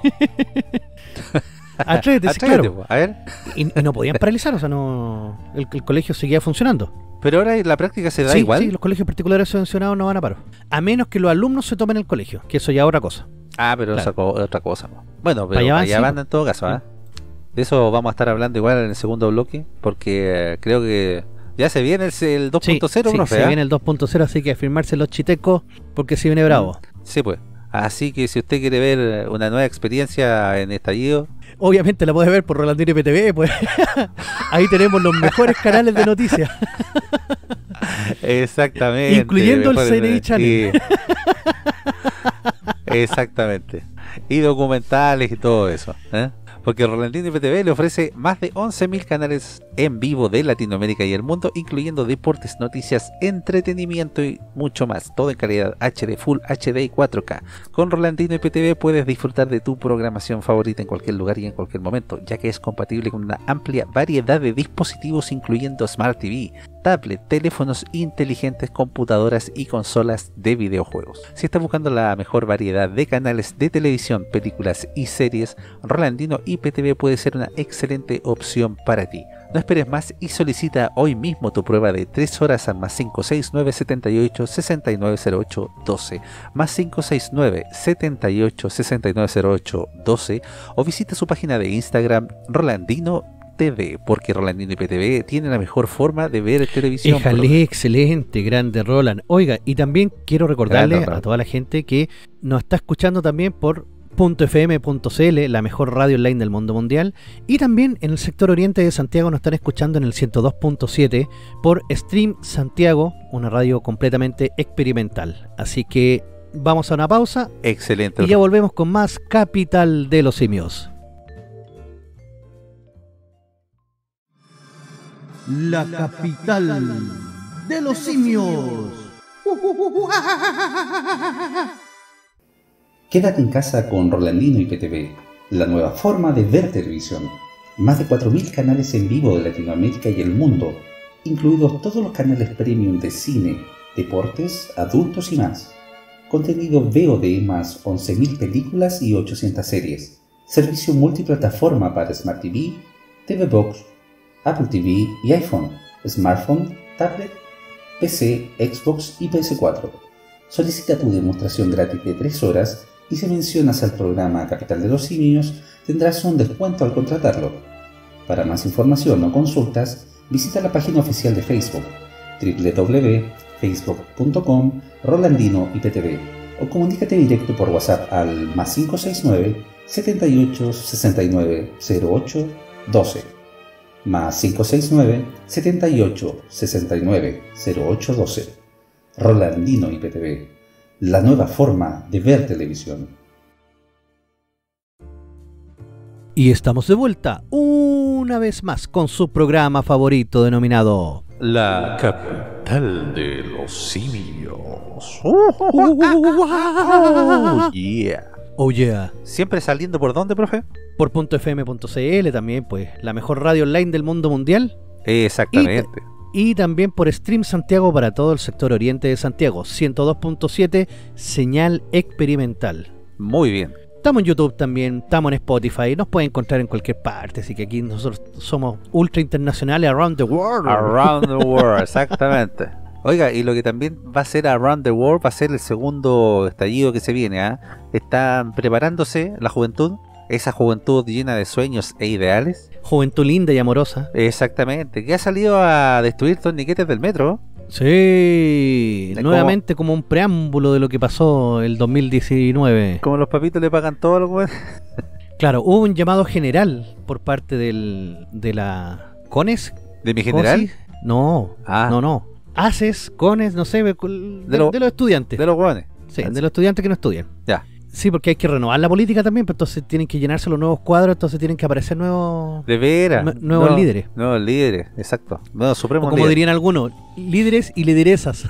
Atrévete, sí, Atrévete, claro. po. A ver. Y, y no podían paralizar, o sea, no el, el colegio seguía funcionando. Pero ahora en la práctica se da Sí, igual. sí, los colegios particulares subvencionados no van a paro. A menos que los alumnos se tomen el colegio, que eso ya es otra cosa. Ah, pero Claro. esa co- otra cosa, po. Bueno, pero Pa' allá van, allá sí, van po. en todo caso, ¿ah? De eso vamos a estar hablando igual en el segundo bloque, porque eh, creo que ya se viene el, el dos punto cero, sí, profe, se ¿ah? viene el dos punto cero, así que a firmarse los chitecos, porque se viene bravo. Sí, pues. Así que si usted quiere ver una nueva experiencia en estallido, Obviamente la puedes ver por Rolandino y P T V, pues. Ahí tenemos los mejores canales de noticias. Exactamente. Incluyendo el Mejor- C N I Channel. y- Exactamente. Y documentales y todo eso, ¿eh? Porque Rolandino I P T V le ofrece más de once mil canales en vivo de Latinoamérica y el mundo, incluyendo deportes, noticias, entretenimiento y mucho más. Todo en calidad H D, Full H D y cuatro K. Con Rolandino I P T V puedes disfrutar de tu programación favorita en cualquier lugar y en cualquier momento, ya que es compatible con una amplia variedad de dispositivos, incluyendo Smart T V, tablet, teléfonos inteligentes, computadoras y consolas de videojuegos. Si estás buscando la mejor variedad de canales de televisión, películas y series, Rolandino I P T V puede ser una excelente opción para ti. No esperes más y solicita hoy mismo tu prueba de tres horas al más cinco seis nueve, setenta y ocho, sesenta y nueve cero ocho, doce, más cinco seis nueve, setenta y ocho, sesenta y nueve cero ocho, doce, o visita su página de Instagram Rolandino T V, porque Rolandino I P T V tiene la mejor forma de ver televisión. Éjale, excelente, grande Roland. Oiga, y también quiero recordarle Grande, Roland. a toda la gente que nos está escuchando también por punto f m punto c l, la mejor radio online del mundo mundial, y también en el sector oriente de Santiago nos están escuchando en el ciento dos punto siete por Stream Santiago, una radio completamente experimental. Así que vamos a una pausa Excelente. y ya volvemos con más Capital de los Simios. La capital de los simios. Quédate en casa con Rolandino I P T V, la nueva forma de ver televisión. Más de cuatro mil canales en vivo de Latinoamérica y el mundo, incluidos todos los canales premium de cine, deportes, adultos y más. Contenido V O D más once mil películas y ochocientas series. Servicio multiplataforma para Smart T V, T V Box, Apple T V y iPhone, smartphone, tablet, P C, Xbox y P S cuatro. Solicita tu demostración gratis de tres horas y si mencionas al programa Capital de los Simios tendrás un descuento al contratarlo. Para más información o consultas, visita la página oficial de Facebook w w w punto facebook punto com Rolandino I P T V o comunícate directo por WhatsApp al más cinco seis nueve, setenta y ocho, sesenta y nueve cero ocho, doce, más cinco seis nueve, setenta y ocho, sesenta y nueve cero ocho, doce. Rolandino I P T V, la nueva forma de ver televisión. Y estamos de vuelta una vez más con su programa favorito denominado La capital de los simios. wow. Yeah. Oh yeah. Siempre saliendo por dónde, profe? Por punto f m punto c l también, pues, la mejor radio online del mundo mundial. Exactamente. Y también por Stream Santiago para todo el sector oriente de Santiago, ciento dos punto siete, señal experimental. Muy bien. Estamos en YouTube también, estamos en Spotify, nos pueden encontrar en cualquier parte, así que aquí nosotros somos ultra internacionales, around the world. Around the world, exactamente. Oiga, y lo que también va a ser Around the World va a ser el segundo estallido que se viene, ¿ah? Están preparándose la juventud, esa juventud llena de sueños e ideales. Juventud linda y amorosa. Exactamente, que ha salido a destruir torniquetes del metro. Sí, De nuevamente como un preámbulo de lo que pasó el dos mil diecinueve. Como los papitos le pagan todo, lo que... Claro, hubo un llamado general por parte del, de la CONES. ¿De mi general? ¿Cosi? No, Ah. no, no. ACES, CONES, no sé, de, de, lo- de los estudiantes. De los hueones. Sí, de los estudiantes que no estudian. Ya. Sí, porque hay que renovar la política también, pero entonces tienen que llenarse los nuevos cuadros, entonces tienen que aparecer nuevos... De veras. Nue- nuevos No, líderes. Nuevos líderes, exacto. Nuevos O supremos como líderes. dirían algunos, líderes y lideresas.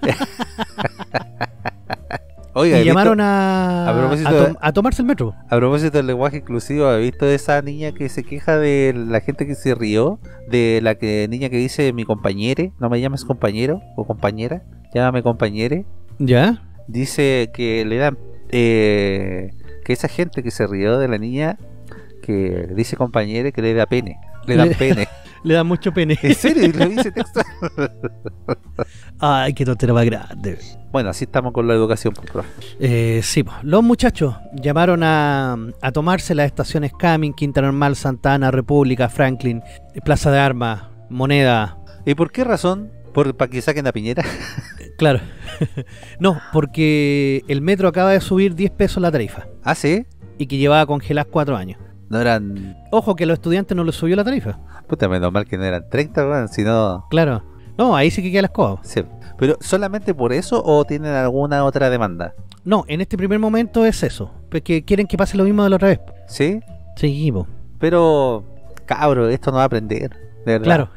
Oiga, y he visto- llamaron a, a propósito a, de- tom- a tomarse el metro. a propósito del lenguaje inclusivo, ¿has visto esa niña que se queja de la gente que se rió? De la que niña que dice mi compañere, no me llames compañero o compañera, llámame compañere. ¿Ya? Dice que le dan eh, que esa gente que se rió de la niña que dice compañere que le da pene, le dan Le- pene. Le dan mucho pene. ¿En serio? ¿Y lo dice texto? Ay, qué tontera más grande. Bueno, así estamos con la educación, pues, profe. Eh, sí, po. Los muchachos llamaron a, a tomarse las estaciones Camin, Quinta Normal, Santa Ana, República, Franklin, Plaza de Armas, Moneda. ¿Y por qué razón? ¿Por, ¿Para que saquen a Piñera? Claro. No, porque el metro acaba de subir diez pesos la tarifa ¿Ah, sí? y que llevaba congeladas cuatro años. No eran... Ojo que a los estudiantes no les subió la tarifa. Puta, menos mal que no eran treinta, weón, sino... Claro. No, ahí sí que queda la escoba. Sí. Pero ¿solamente por eso o tienen alguna otra demanda? No, en este primer momento es eso. Porque quieren que pase lo mismo de la otra vez. ¿Sí? Seguimos. Pero, cabro, esto no va a aprender, de verdad. Claro.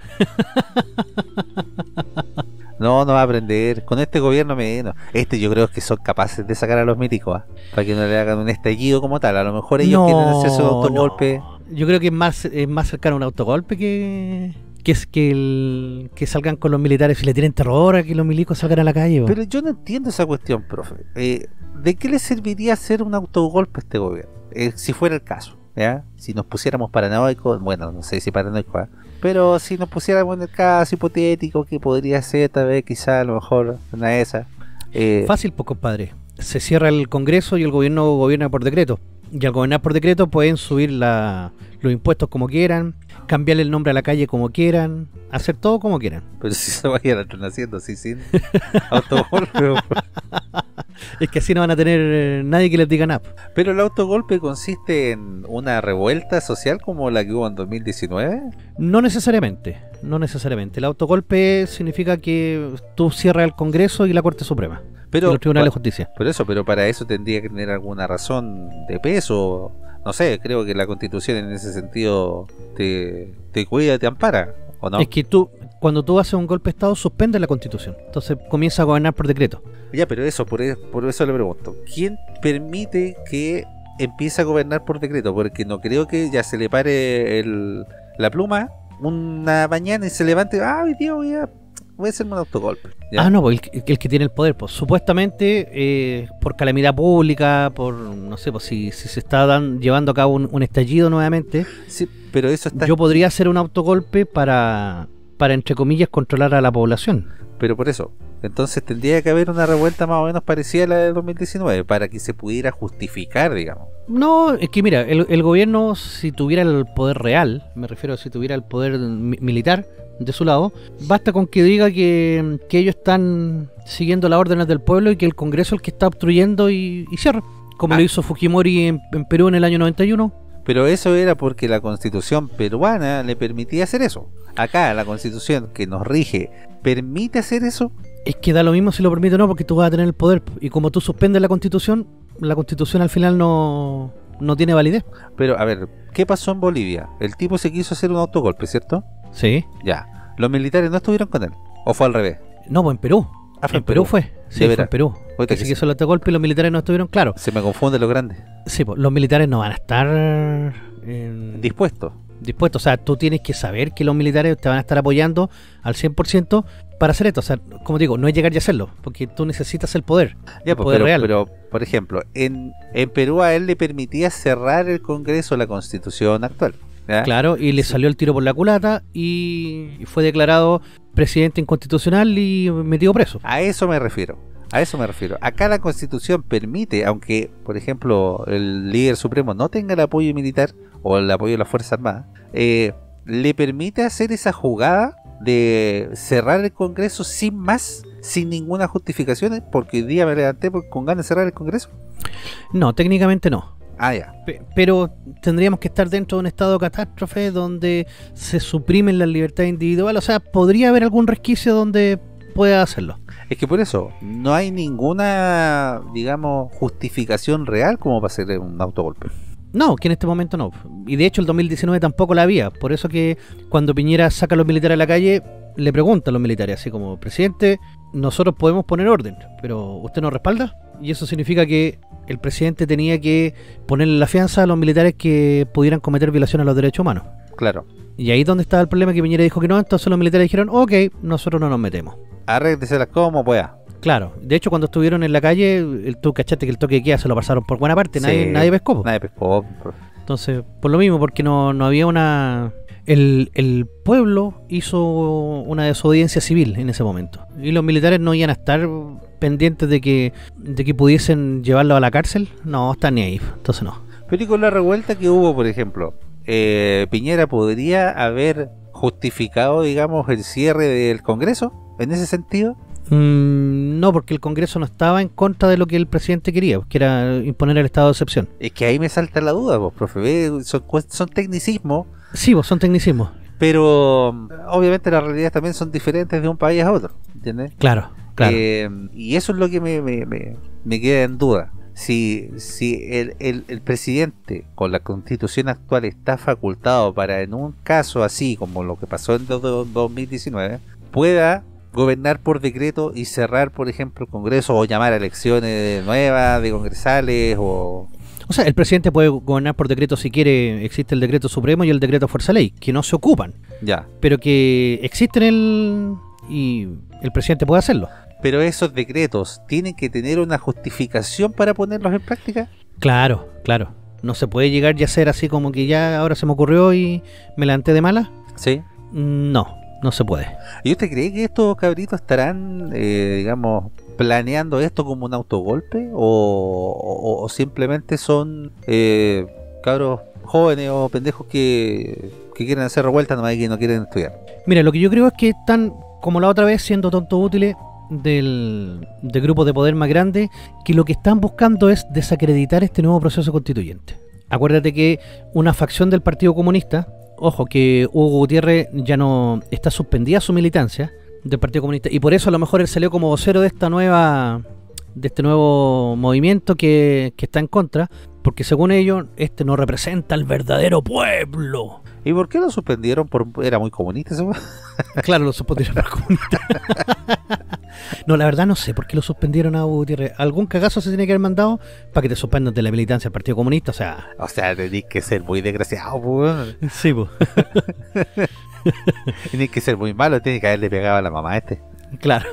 No, no va a aprender. Con este gobierno menos. Este yo creo que son capaces de sacar a los milicos, ¿eh? Para que no le hagan un estallido como tal. A lo mejor ellos No, quieren hacer su autogolpe. no. Yo creo que es más, es más cercano a un autogolpe que... Que es que, el, que salgan con los militares y le tienen terror a que los milicos salgan a la calle. Pero yo no entiendo esa cuestión, profe. Eh, ¿De qué le serviría hacer un autogolpe a este gobierno? Eh, si fuera el caso, ¿ya? Si nos pusiéramos paranoicos, bueno, no sé si paranoicos, ¿eh? Pero si nos pusiéramos en el caso hipotético que podría ser tal vez quizá a lo mejor una de esas. Eh, Fácil, pues compadre. Se cierra el Congreso y el gobierno gobierna por decreto. Y al gobernar por decreto pueden subir la, los impuestos como quieran, cambiarle el nombre a la calle como quieran, hacer todo como quieran. Pero si se vayan a estar haciendo así sin autogolpe. Es que así no van a tener eh, nadie que les diga nada. Pero el autogolpe consiste en una revuelta social como la que hubo en dos mil diecinueve. No necesariamente, no necesariamente. El autogolpe significa que tú cierras el Congreso y la Corte Suprema. Pero, y los tribunales de pa- justicia. Por eso, pero para eso tendría que tener alguna razón de peso. No sé, creo que la Constitución en ese sentido te, te cuida, te ampara, ¿o no? Es que tú, cuando tú haces un golpe de Estado, suspendes la Constitución. Entonces comienza a gobernar por decreto. Ya, pero eso, por, e- por eso le pregunto. ¿Quién permite que empiece a gobernar por decreto? Porque no creo que ya se le pare el, la pluma una mañana y se levante. Ah, hoy día voy a, voy a hacerme un autogolpe. ¿Ya? Ah, no, pues el, el que tiene el poder, pues supuestamente eh, por calamidad pública, por, no sé, pues si, si se está dan- llevando a cabo un, un estallido nuevamente, Sí, pero eso está... yo podría hacer un autogolpe para, para, entre comillas, controlar a la población. Pero por eso, entonces tendría que haber una revuelta más o menos parecida a la de dos mil diecinueve para que se pudiera justificar, digamos. No, es que mira, el, el gobierno, si tuviera el poder real, me refiero a si tuviera el poder mi- militar de su lado, basta con que diga que, que ellos están siguiendo las órdenes del pueblo y que el Congreso es el que está obstruyendo y, y cierra. Como Ah. lo hizo Fujimori en, en Perú en el año noventa y uno. Pero eso era porque la constitución peruana le permitía hacer eso. Acá la constitución que nos rige, ¿permite hacer eso? Es que da lo mismo si lo permite o no, porque tú vas a tener el poder. Y como tú suspendes la Constitución, la Constitución al final no, no tiene validez. Pero a ver, ¿qué pasó en Bolivia? El tipo se quiso hacer un autogolpe, ¿cierto? Sí. Ya. ¿Los militares no estuvieron con él? ¿O fue al revés? No, pues en Perú. Ah, fue en en Perú Perú. fue. De Sí, fue veras. en Perú. Ahorita Que que se se- quiso el autogolpe y los militares no estuvieron, claro. Se me confunde lo grande. Sí, pues los militares no van a estar en- Dispuesto. dispuestos. O sea, tú tienes que saber que los militares te van a estar apoyando al cien por ciento para hacer esto. O sea, como digo, no es llegar y hacerlo, porque tú necesitas el poder. Ya, el pues, poder pero, real. pero, por ejemplo, en, en Perú a él le permitía cerrar el Congreso la constitución actual. ¿ya? Claro, y le Sí. salió el tiro por la culata y y fue declarado presidente inconstitucional y metido preso. A eso me refiero. A eso me refiero. Acá la Constitución permite, aunque, por ejemplo, el líder supremo no tenga el apoyo militar o el apoyo de las Fuerzas Armadas, eh, le permite hacer esa jugada de cerrar el Congreso sin más, sin ninguna justificación, porque hoy día me levanté por- con ganas de cerrar el Congreso. No, técnicamente no. Ah, ya. Pe- Pero tendríamos que estar dentro de un estado de catástrofe donde se suprimen las libertades individuales. O sea, podría haber algún resquicio donde pueda hacerlo. Es que por eso no hay ninguna, digamos, justificación real como para hacer un autogolpe. No, que en este momento no. Y de hecho el dos mil diecinueve tampoco la había. Por eso que cuando Piñera saca a los militares a la calle, le pregunta a los militares, así como, presidente, nosotros podemos poner orden, pero ¿usted nos respalda? Y eso significa que el presidente tenía que ponerle la fianza a los militares que pudieran cometer violaciones a los derechos humanos. Claro. Y ahí es donde estaba el problema, que Piñera dijo que no, entonces los militares dijeron, ok, nosotros no nos metemos. Arrégleselas como pueda. Claro, de hecho cuando estuvieron en la calle, el, tú cachaste que el toque de queda se lo pasaron por buena parte, nadie, Sí. nadie pescó. po. Nadie pescó. Entonces, por lo mismo, porque no, no había una... El, el pueblo hizo una desobediencia civil en ese momento. Y los militares no iban a estar pendientes de que, de que pudiesen llevarlo a la cárcel. No, están ni ahí. Entonces no. Pero y con la revuelta que hubo, por ejemplo, eh, Piñera podría haber justificado, digamos, el cierre del Congreso en ese sentido. Mm, no, porque el Congreso no estaba en contra de lo que el presidente quería, que era imponer el estado de excepción. Es que ahí me salta la duda, pues, profe. Ve, Son, cuest- son tecnicismos, Sí, pues son tecnicismos. pero mm, obviamente las realidades también son diferentes de un país a otro, ¿entiendes? Claro, claro. Eh, y eso es lo que me, me, me, me queda en duda. Si, si el, el, el presidente con la constitución actual está facultado para, en un caso así como lo que pasó en dos mil diecinueve, pueda gobernar por decreto y cerrar, por ejemplo, el Congreso, o llamar a elecciones nuevas de congresales, o... O sea, el presidente puede gobernar por decreto si quiere. Existe el decreto supremo y el decreto fuerza ley, que no se ocupan, Ya. pero que existen el y el presidente puede hacerlo. Pero esos decretos tienen que tener una justificación para ponerlos en práctica. Claro, claro. No se puede llegar y hacer así como que ya ahora se me ocurrió y me levanté de mala. Sí. No, no se puede. ¿Y usted cree que estos cabritos estarán, eh, digamos, planeando esto como un autogolpe? ¿O, o, o simplemente son eh, cabros jóvenes o pendejos que, que quieren hacer revueltas nomás y que no quieren estudiar? Mira, lo que yo creo es que están, como la otra vez, siendo tontos útiles del, del grupo de poder más grande, que lo que están buscando es desacreditar este nuevo proceso constituyente. Acuérdate que una facción del Partido Comunista, ojo, que Hugo Gutiérrez ya no está suspendida su militancia del Partido Comunista, y por eso a lo mejor él salió como vocero de esta nueva de este nuevo movimiento que, que está en contra, porque según ellos este no representa al verdadero pueblo. ¿Y por qué lo suspendieron? Por, era muy comunista ese weón. Claro, lo suspendieron por comunista. No, la verdad no sé por qué lo suspendieron a Hugo Gutiérrez. Algún cagazo se tiene que haber mandado para que te suspendan de la militancia del Partido Comunista, o sea... O sea, tenés que ser muy desgraciado, weón. Sí, pues. Tenés que ser muy malo, tenés que haberle pegado a la mamá a este. Claro.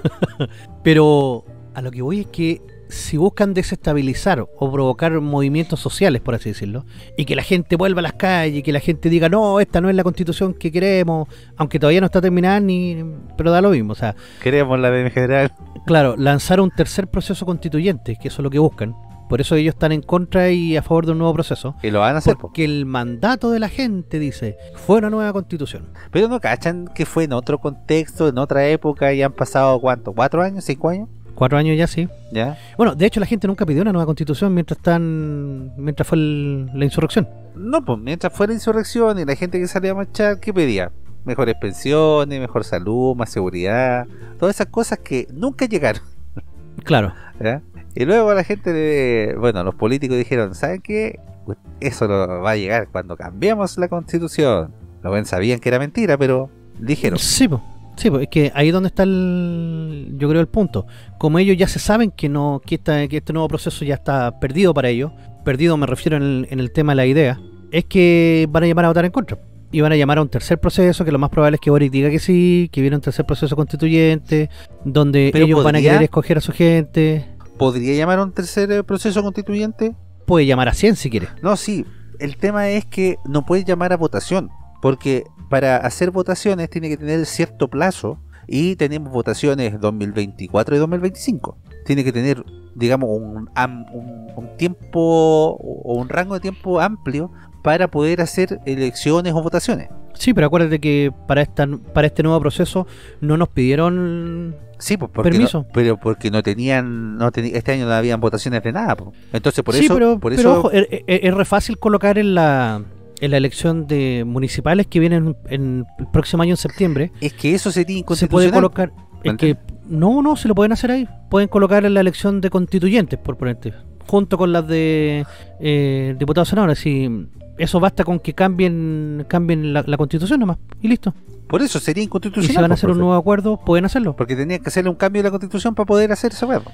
Pero a lo que voy es que si buscan desestabilizar o provocar movimientos sociales, por así decirlo, y que la gente vuelva a las calles, y que la gente diga, no, esta no es la constitución que queremos, aunque todavía no está terminada, ni pero da lo mismo, o sea, Queremos la B general. claro, lanzar un tercer proceso constituyente, que eso es lo que buscan. Por eso ellos están en contra y a favor de un nuevo proceso. Y lo van a hacer, po. Porque el mandato de la gente dice, fue una nueva constitución. Pero no cachan que fue en otro contexto, en otra época, y han pasado, ¿cuánto? ¿Cuatro años? ¿Cinco años? Cuatro años ya, sí. ¿Ya? Bueno, de hecho la gente nunca pidió una nueva constitución mientras están mientras fue el- la insurrección. No, pues mientras fue la insurrección y la gente que salía a marchar, ¿qué pedía? Mejores pensiones, mejor salud, más seguridad, todas esas cosas que nunca llegaron. Claro. ¿Ya? Y luego la gente, de, bueno, los políticos dijeron, ¿saben qué? Pues eso lo va a llegar cuando cambiemos la constitución. Lo ven, sabían que era mentira, pero dijeron. Sí, pues. Sí, pues es que ahí es donde está el, yo creo el punto. Como ellos ya se saben que no que, esta, que este nuevo proceso ya está perdido para ellos, perdido me refiero en el, en el tema de la idea, es que van a llamar a votar en contra. Y van a llamar a un tercer proceso, que lo más probable es que Boric diga que sí, que viene un tercer proceso constituyente, donde Pero ellos van a podría- querer escoger a su gente. ¿Podría llamar a un tercer eh, proceso constituyente? Puede llamar a cien si quiere. No, sí. El tema es que no puede llamar a votación, porque para hacer votaciones tiene que tener cierto plazo, y tenemos votaciones dos mil veinticuatro y dos mil veinticinco. Tiene que tener, digamos, un, am- un, un tiempo o un rango de tiempo amplio para poder hacer elecciones o votaciones. Sí, pero acuérdate que para esta para este nuevo proceso no nos pidieron. Sí, pues porque Permiso. no, pero porque no tenían, no teni- este año no habían votaciones de nada, pues. Entonces por sí, eso, pero, por pero eso ojo, es, es- es re fácil colocar en la en la elección de municipales que vienen en el próximo año en septiembre. es que eso sería Se inconstitucional. puede colocar. ¿Me Es que no, no, se lo pueden hacer ahí. Pueden colocar en la elección de constituyentes, por ponerte, junto con las de eh, diputados senadores. Si eso basta con que cambien cambien la, la constitución nomás y listo. Por eso sería Y inconstitucional. si van a pues, hacer un profe. nuevo acuerdo, pueden hacerlo. Porque tenían que hacerle un cambio de la constitución para poder hacer esa weá.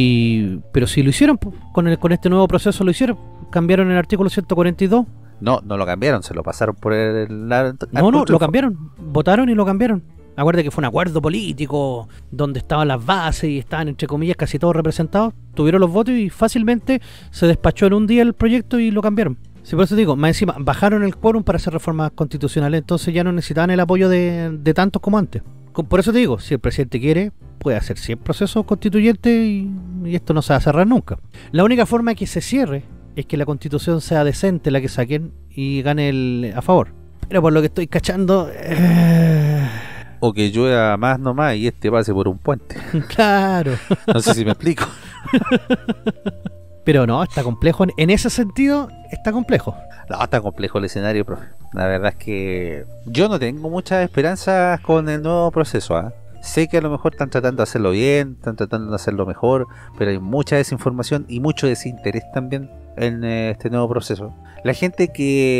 Y pero si lo hicieron pues, con el, con este nuevo proceso lo hicieron, cambiaron el artículo ciento cuarenta y dos. No, no lo cambiaron, se lo pasaron por el... la- No, no, al- lo cambiaron, votaron y lo cambiaron. Acuérdate que fue un acuerdo político donde estaban las bases y estaban entre comillas casi todos representados, tuvieron los votos y fácilmente se despachó en un día el proyecto y lo cambiaron. Sí, por eso te digo, más encima bajaron el quórum para hacer reformas constitucionales, entonces ya no necesitaban el apoyo de, de tantos como antes. Co- Por eso te digo, si el presidente quiere, puede hacer cien procesos constituyentes y, y esto no se va a cerrar nunca. La única forma de que se cierre es que la constitución sea decente la que saquen y gane el a favor. Pero por lo que estoy cachando, eh, O que llueva más nomás y este pase por un puente. Claro. No sé si me explico. Pero no, está complejo. En, en ese sentido, está complejo. No, está complejo el escenario, profe. La verdad es que yo no tengo muchas esperanzas con el nuevo proceso, ¿ah? Sé que a lo mejor están tratando de hacerlo bien, están tratando de hacerlo mejor, pero hay mucha desinformación y mucho desinterés también en eh, este nuevo proceso. La gente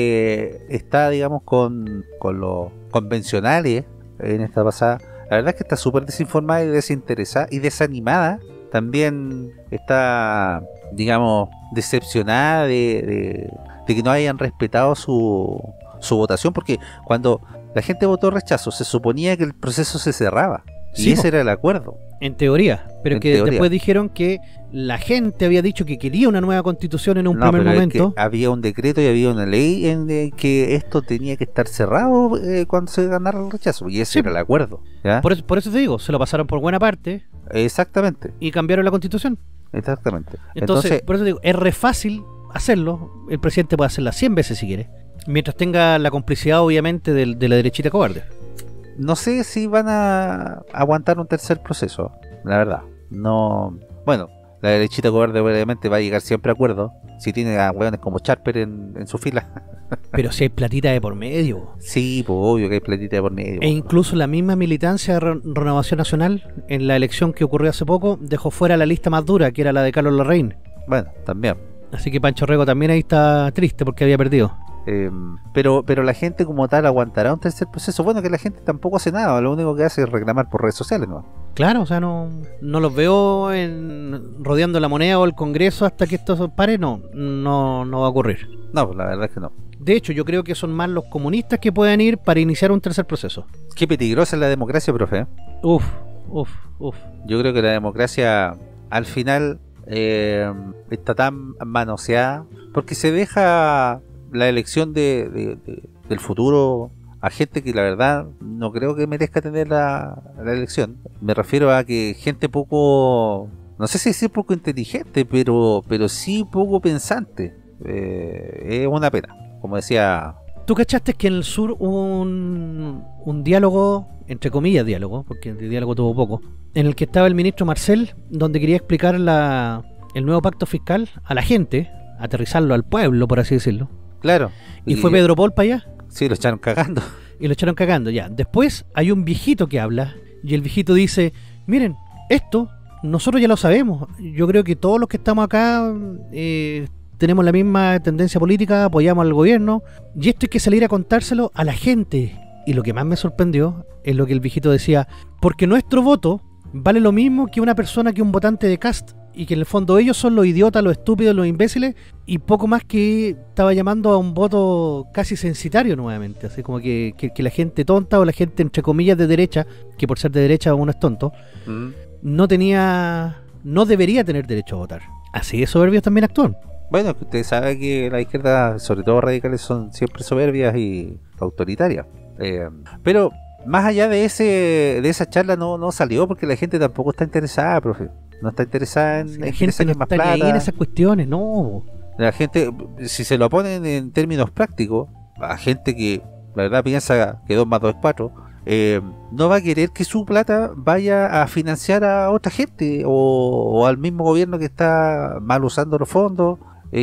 que está, digamos, con, con los convencionales en esta pasada, la verdad es que está súper desinformada y desinteresada y desanimada. También está, digamos, decepcionada de, de, de que no hayan respetado su, su votación, porque cuando la gente votó rechazo se suponía que el proceso se cerraba. Sí, y ese po. era el acuerdo. En teoría, pero En que teoría. después dijeron que la gente había dicho que quería una nueva constitución en un No, primer pero es momento. que había un decreto y había una ley en eh, que esto tenía que estar cerrado eh, cuando se ganara el rechazo, y ese Sí, era el acuerdo, ¿ya? Por eso, por eso te digo, se lo pasaron por buena parte Exactamente, y cambiaron la constitución. exactamente. Entonces, Entonces, por eso te digo, es re fácil hacerlo. El presidente puede hacerla cien veces si quiere. Mientras tenga la complicidad, obviamente, del- de, la derechita cobarde. no sé si van a aguantar un tercer proceso, la verdad. No, bueno, la derechita cobarde obviamente va a llegar siempre a acuerdo si tiene a hueones como Charper en, en su fila. Pero si hay platita de por medio. Sí, pues obvio que hay platita de por medio. E incluso la misma militancia de Re- Renovación Nacional, en la elección que ocurrió hace poco, dejó fuera la lista más dura, que era la de Carlos Larraín. Bueno, también. Así que Pancho Rego también ahí está triste porque había perdido. Eh, pero pero la gente como tal aguantará un tercer proceso. Bueno, que la gente tampoco hace nada, lo único que hace es reclamar por redes sociales, ¿no? Claro, o sea, no, no los veo en, rodeando la moneda o el Congreso hasta que esto pare, no, no, no va a ocurrir. No, pues la verdad es que no. De hecho, yo creo que son más los comunistas que pueden ir para iniciar un tercer proceso. Qué peligrosa es la democracia, profe. Uf, uf, uf. Yo creo que la democracia al final eh, está tan manoseada porque se deja la elección de, de- de- del futuro a gente que la verdad no creo que merezca tener la, la elección. Me refiero a que gente poco, no sé si decir poco inteligente, pero, pero sí poco pensante. Eh, es una pena, como decía. ¿Tú cachaste que en el sur hubo un, un diálogo, entre comillas diálogo, porque de diálogo tuvo poco, en el que estaba el ministro Marcel, donde quería explicar la, el nuevo pacto fiscal a la gente, aterrizarlo al pueblo, por así decirlo? Claro. Y fue Pedro Paul para allá Sí, lo echaron cagando. y lo echaron cagando ya. Después hay un viejito que habla y el viejito dice, miren, esto nosotros ya lo sabemos. Yo creo que todos los que estamos acá eh, tenemos la misma tendencia política, apoyamos al gobierno y esto hay que salir a contárselo a la gente. Y lo que más me sorprendió es lo que el viejito decía, porque nuestro voto vale lo mismo que una persona que un votante de Cast, y que en el fondo ellos son los idiotas, los estúpidos, los imbéciles, y poco más que estaba llamando a un voto casi censitario nuevamente, así como que, que, que la gente tonta o la gente entre comillas de derecha, que por ser de derecha uno es tonto, Mm. no tenía, no debería tener derecho a votar. Así de soberbios también actúan. Bueno, que usted sabe que la izquierda, sobre todo radicales, son siempre soberbias y autoritarias. Eh, pero más allá de ese de esa charla no, no salió porque la gente tampoco está interesada, profe. No está interesada en, La en que le gente no saquen más está ni ahí en plata. esas cuestiones, no. La gente, si se lo ponen en términos prácticos, la gente que la verdad piensa que dos más dos es cuatro, eh, no va a querer que su plata vaya a financiar a otra gente o, o al mismo gobierno que está mal usando los fondos.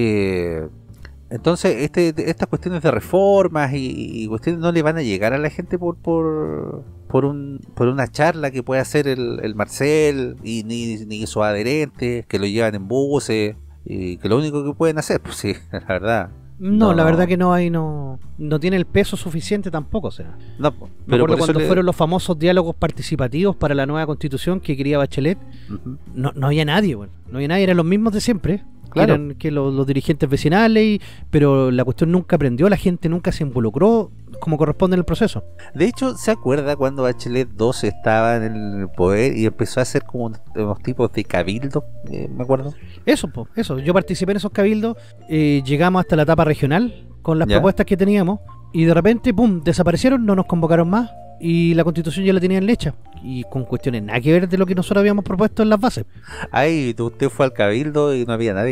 Eh, entonces, este, estas cuestiones de reformas y, y cuestiones no le van a llegar a la gente por por, por, un, por una charla que puede hacer el, el Marcel y ni, ni sus adherentes que lo llevan en buses y que lo único que pueden hacer, pues sí, la verdad. No, No, la no. verdad que no hay, no, no tiene el peso suficiente tampoco, o sea. No, Me pero acuerdo por eso cuando le- fueron los famosos diálogos participativos para la nueva constitución que quería Bachelet, Ujú. no, no había nadie, bueno, no había nadie, eran los mismos de siempre, Claro. eran que los, los dirigentes vecinales, y- pero la cuestión nunca aprendió, la gente nunca se involucró como corresponde en el proceso. De hecho, ¿se acuerda cuando Bachelet dos estaba en el poder y empezó a hacer como unos, unos tipos de cabildo? Eh, me acuerdo. Eso, po, eso, yo participé en esos cabildos, eh, llegamos hasta la etapa regional con las Ya. propuestas que teníamos y de repente, pum, desaparecieron, no nos convocaron más y la constitución ya la tenían hecha y con cuestiones nada que ver de lo que nosotros habíamos propuesto en las bases. Ay, usted fue al cabildo y no había nadie.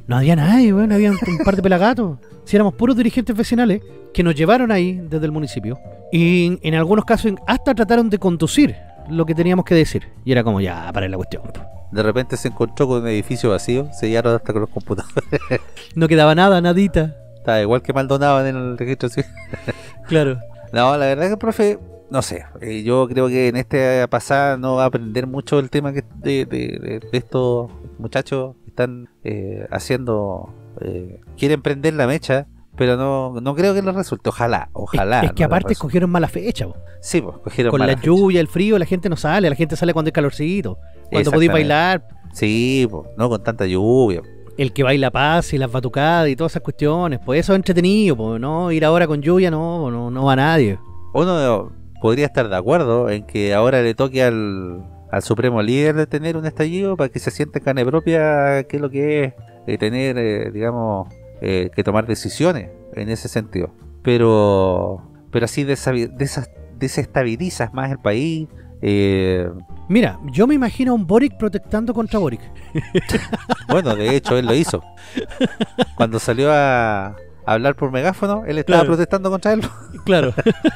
No había nadie, weón, había un, un par de pelagatos. Si éramos puros dirigentes vecinales que nos llevaron ahí desde el municipio. Y en algunos casos hasta trataron de conducir lo que teníamos que decir. Y era como, ya, para la cuestión. De repente se encontró con un edificio vacío, sellaron hasta con los computadores. No quedaba nada, nadita. Estaba igual que Maldonado en el registro civil. Claro. No, la verdad que el profe, no sé, eh, yo creo que en esta pasada no va a aprender mucho el tema que de, de, de, de estos muchachos que están eh, haciendo, eh, quieren prender la mecha, pero no, no creo que les resulte. Ojalá, ojalá. Es, es que no aparte escogieron mala fecha, po. Sí, pues, cogieron con mala la fecha. lluvia, el frío, la gente no sale, la gente sale cuando hay calorcito, cuando podéis Exactamente. bailar. Sí, pues, no con tanta lluvia. El que baila paz y las batucadas y todas esas cuestiones, pues eso es entretenido, pues no ir ahora con lluvia, no, no, no va nadie. Uno podría estar de acuerdo en que ahora le toque al, al supremo líder de tener un estallido para que se sienta en carne propia qué es lo que es eh, tener, eh, digamos, eh, que tomar decisiones en ese sentido. Pero, pero así desabi- desas- desestabilizas más el país. Eh, Mira, yo me imagino a un Boric protestando contra Boric. bueno, de hecho él lo hizo. Cuando salió a, a hablar por megáfono, él estaba Claro. protestando contra él. Claro.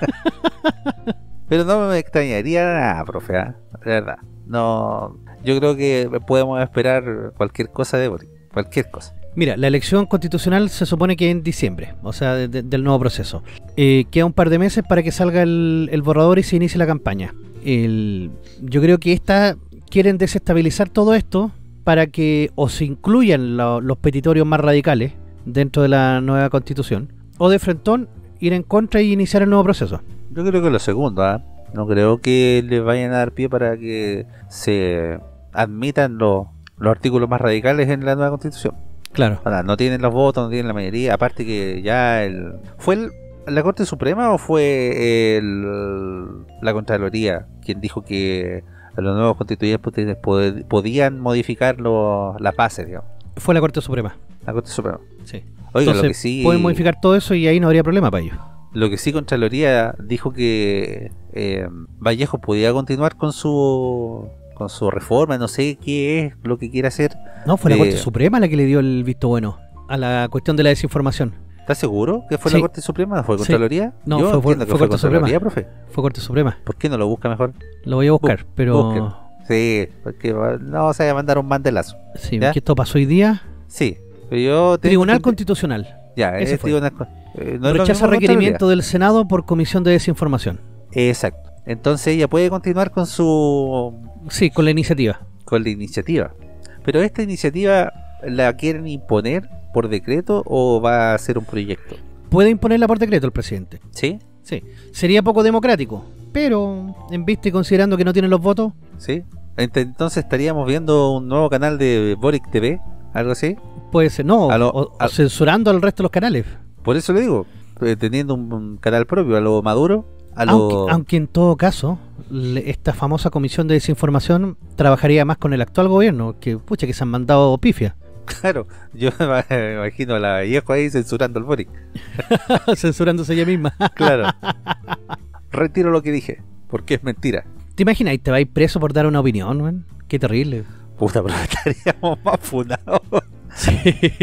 Pero no me extrañaría nada, profe, ¿eh? De verdad. No, yo creo que podemos esperar cualquier cosa de Boric, cualquier cosa. Mira, la elección constitucional se supone que en diciembre, o sea, de- de- del nuevo proceso. Eh, queda un par de meses para que salga el, el borrador y se inicie la campaña. El, yo creo que esta quieren desestabilizar todo esto para que o se incluyan lo- los petitorios más radicales dentro de la nueva constitución, o de frentón ir en contra y iniciar el nuevo proceso. Yo creo que lo segundo, ¿ah? No creo que les vayan a dar pie para que se admitan los, los artículos más radicales en la nueva constitución. Claro. Ahora, no tienen los votos, no tienen la mayoría. Aparte que ya el... ¿Fue el, la Corte Suprema o fue el, la Contraloría quien dijo que los nuevos constituyentes pod- podían modificar los, las bases, digamos? Fue la Corte Suprema. La Corte Suprema. Sí. Oiga, Entonces, lo que sí... pueden modificar todo eso y ahí no habría problema para ellos. Lo que sí, Contraloría dijo que eh, Vallejo podía continuar con su con su reforma, no sé qué es lo que quiere hacer. No, fue la Eh, Corte Suprema la que le dio el visto bueno a la cuestión de la desinformación. ¿Estás seguro que fue Sí. la Corte Suprema? ¿No fue Sí. Contraloría? No, Yo fue- fue- entiendo que fue fue Corte Contraloría, Suprema. profe. Fue Corte Suprema. ¿Por qué no lo busca mejor? Lo voy a buscar, Bu- pero... búsquelo. Sí, porque va- no se va a mandar un mandelazo. Sí, ¿Ya? que esto pasó hoy día. Sí, pero yo... tengo Tribunal entendido- Constitucional. Ya, ese es fue. tribunal con- eh, no es lo Rechaza mismo que requerimiento del Senado por comisión de desinformación. Contraloría. Exacto. Entonces ella puede continuar con su... Sí, con la iniciativa. con la iniciativa. Pero esta iniciativa la quieren imponer por decreto o va a ser un proyecto. Puede imponerla por decreto el presidente. ¿Sí? Sí. Sería poco democrático, pero en vista y considerando que no tienen los votos, ¿Sí? Ent- Entonces estaríamos viendo un nuevo canal de Boric T V, algo así. puede ser, no, A lo- o, o a- censurando al resto de los canales. Por eso le digo, eh, teniendo un, un canal propio a lo Maduro, a lo... Aunque, aunque en todo caso, le- esta famosa comisión de desinformación trabajaría más con el actual gobierno, que pucha que se han mandado pifia. Claro, yo me imagino a la vieja ahí censurando al Boric. Censurándose ella misma. Claro. Retiro lo que dije, porque es mentira. ¿Te imaginas? Te vais preso por dar una opinión, man. Qué terrible. Puta, pero estaríamos más funados. Sí.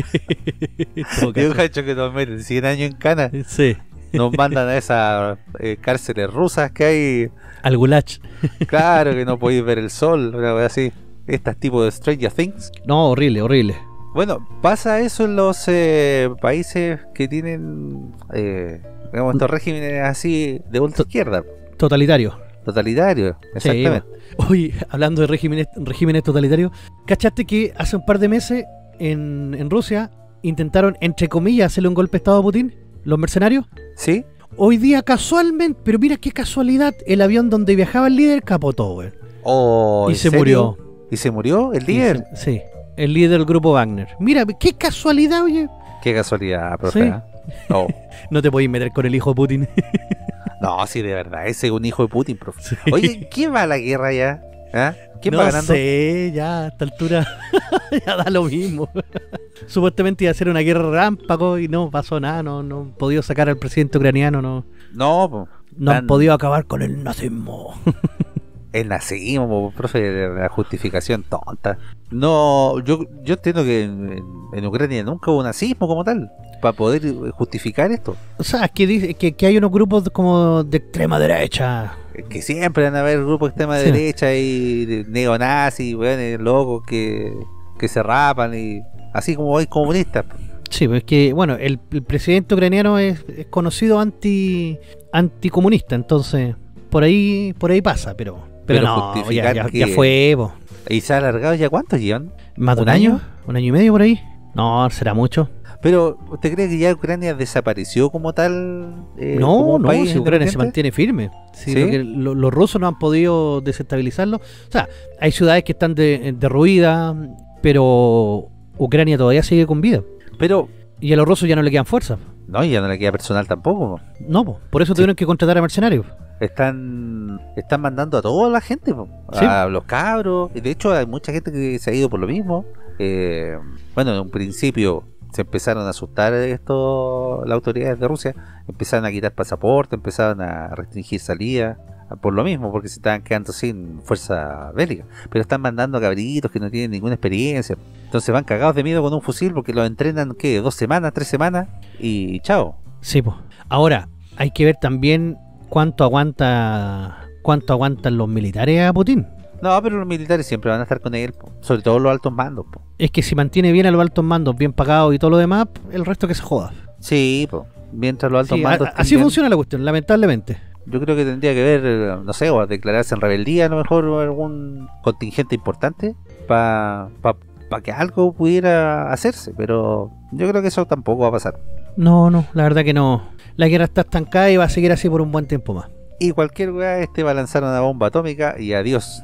En todo Yo caso. hecho que nos meten cien años en cana. Sí. Nos mandan a esas eh, cárceles rusas que hay. Al Gulach. Claro, que no podéis ver el sol, una cosa así. Estas tipos de Stranger Things. No, horrible, horrible. Bueno, pasa eso en los eh, países que tienen, eh, digamos, estos regímenes así de ultra izquierda, Totalitario. totalitarios, exactamente. Oye, hablando de regímenes, regímenes totalitarios, ¿cachaste que hace un par de meses en, en Rusia intentaron, entre comillas, hacerle un golpe de estado a Putin? ¿Los mercenarios? ¿Sí? Hoy día, casualmente, pero mira qué casualidad, el avión donde viajaba el líder capotó, güey. Oh, Y ¿en se serio? murió. ¿Y se murió el líder? Y se- Sí, el líder del grupo Wagner. Mira, qué casualidad, oye. Qué casualidad, profe. Sí. ¿eh? No, No te podéis meter con el hijo de Putin. no, sí, de verdad, ese es un hijo de Putin, profe. Sí. Oye, ¿quién va a la guerra ya? ¿Ah? ¿Quién no va ganando? sé, ya a esta altura ya da lo mismo. Supuestamente iba a ser una guerra rámpago y no pasó nada, no, no han podido sacar al presidente ucraniano, no, No, po, no han tan- podido acabar con el nazismo. El nazismo, po, profe, la justificación tonta. No, yo yo entiendo que en, en Ucrania nunca hubo nazismo como tal, para poder justificar esto. O sea, es que, dice, que, que hay unos grupos como de extrema derecha. Que siempre van a haber grupos de extrema Sí. derecha y neonazis, weones locos que, que se rapan, y así como hay comunistas. Sí, pues es que, bueno, el, el presidente ucraniano es, es conocido anti anticomunista, entonces por ahí por ahí pasa, pero pero, Pero no, ya, justificar ya, que- ya fue, po. ¿Y se ha alargado ya cuántos llevan? ¿Más de un ¿Un año? año? ¿Un año y medio por ahí? No, será mucho. Pero, ¿usted cree que ya Ucrania desapareció como tal? eh, como no, un no, país si Ucrania se independiente? mantiene firme. Sí, ¿Sí? lo que lo- los rusos no han podido desestabilizarlo. O sea, hay ciudades que están de- derruidas, pero Ucrania todavía sigue con vida. Pero, Y a los rusos ya no le quedan fuerzas. no, ya no le queda personal tampoco. No, po, por eso Sí. tuvieron que contratar a mercenarios. Están están mandando a toda la gente, po, Sí. a los cabros. Y de hecho hay mucha gente que se ha ido por lo mismo. Eh, bueno, en un principio se empezaron a asustar esto las autoridades de Rusia. Empezaron a quitar pasaporte, empezaron a restringir salidas. Por lo mismo, porque se estaban quedando sin fuerza bélica. Pero están mandando cabritos que no tienen ninguna experiencia. Entonces van cagados de miedo con un fusil porque los entrenan, ¿qué? ¿Dos semanas, tres semanas? Y chao. Sí, pues. Ahora, hay que ver también cuánto aguanta cuánto aguantan los militares a Putin. No, pero los militares siempre van a estar con él, po. Sobre todo los altos mandos, po. Es que si mantiene bien a los altos mandos, bien pagados y todo lo demás, el resto que se joda. Sí, po. Mientras los altos Sí, a- mandos a- así tengan- funciona la cuestión, lamentablemente. Yo creo que tendría que ver, eh, no sé, o declararse en rebeldía a lo mejor, o algún contingente importante para pa, pa que algo pudiera hacerse, pero yo creo que eso tampoco va a pasar. No, no, la verdad que no. La guerra está estancada y va a seguir así por un buen tiempo más. Y cualquier weá este va a lanzar una bomba atómica y adiós.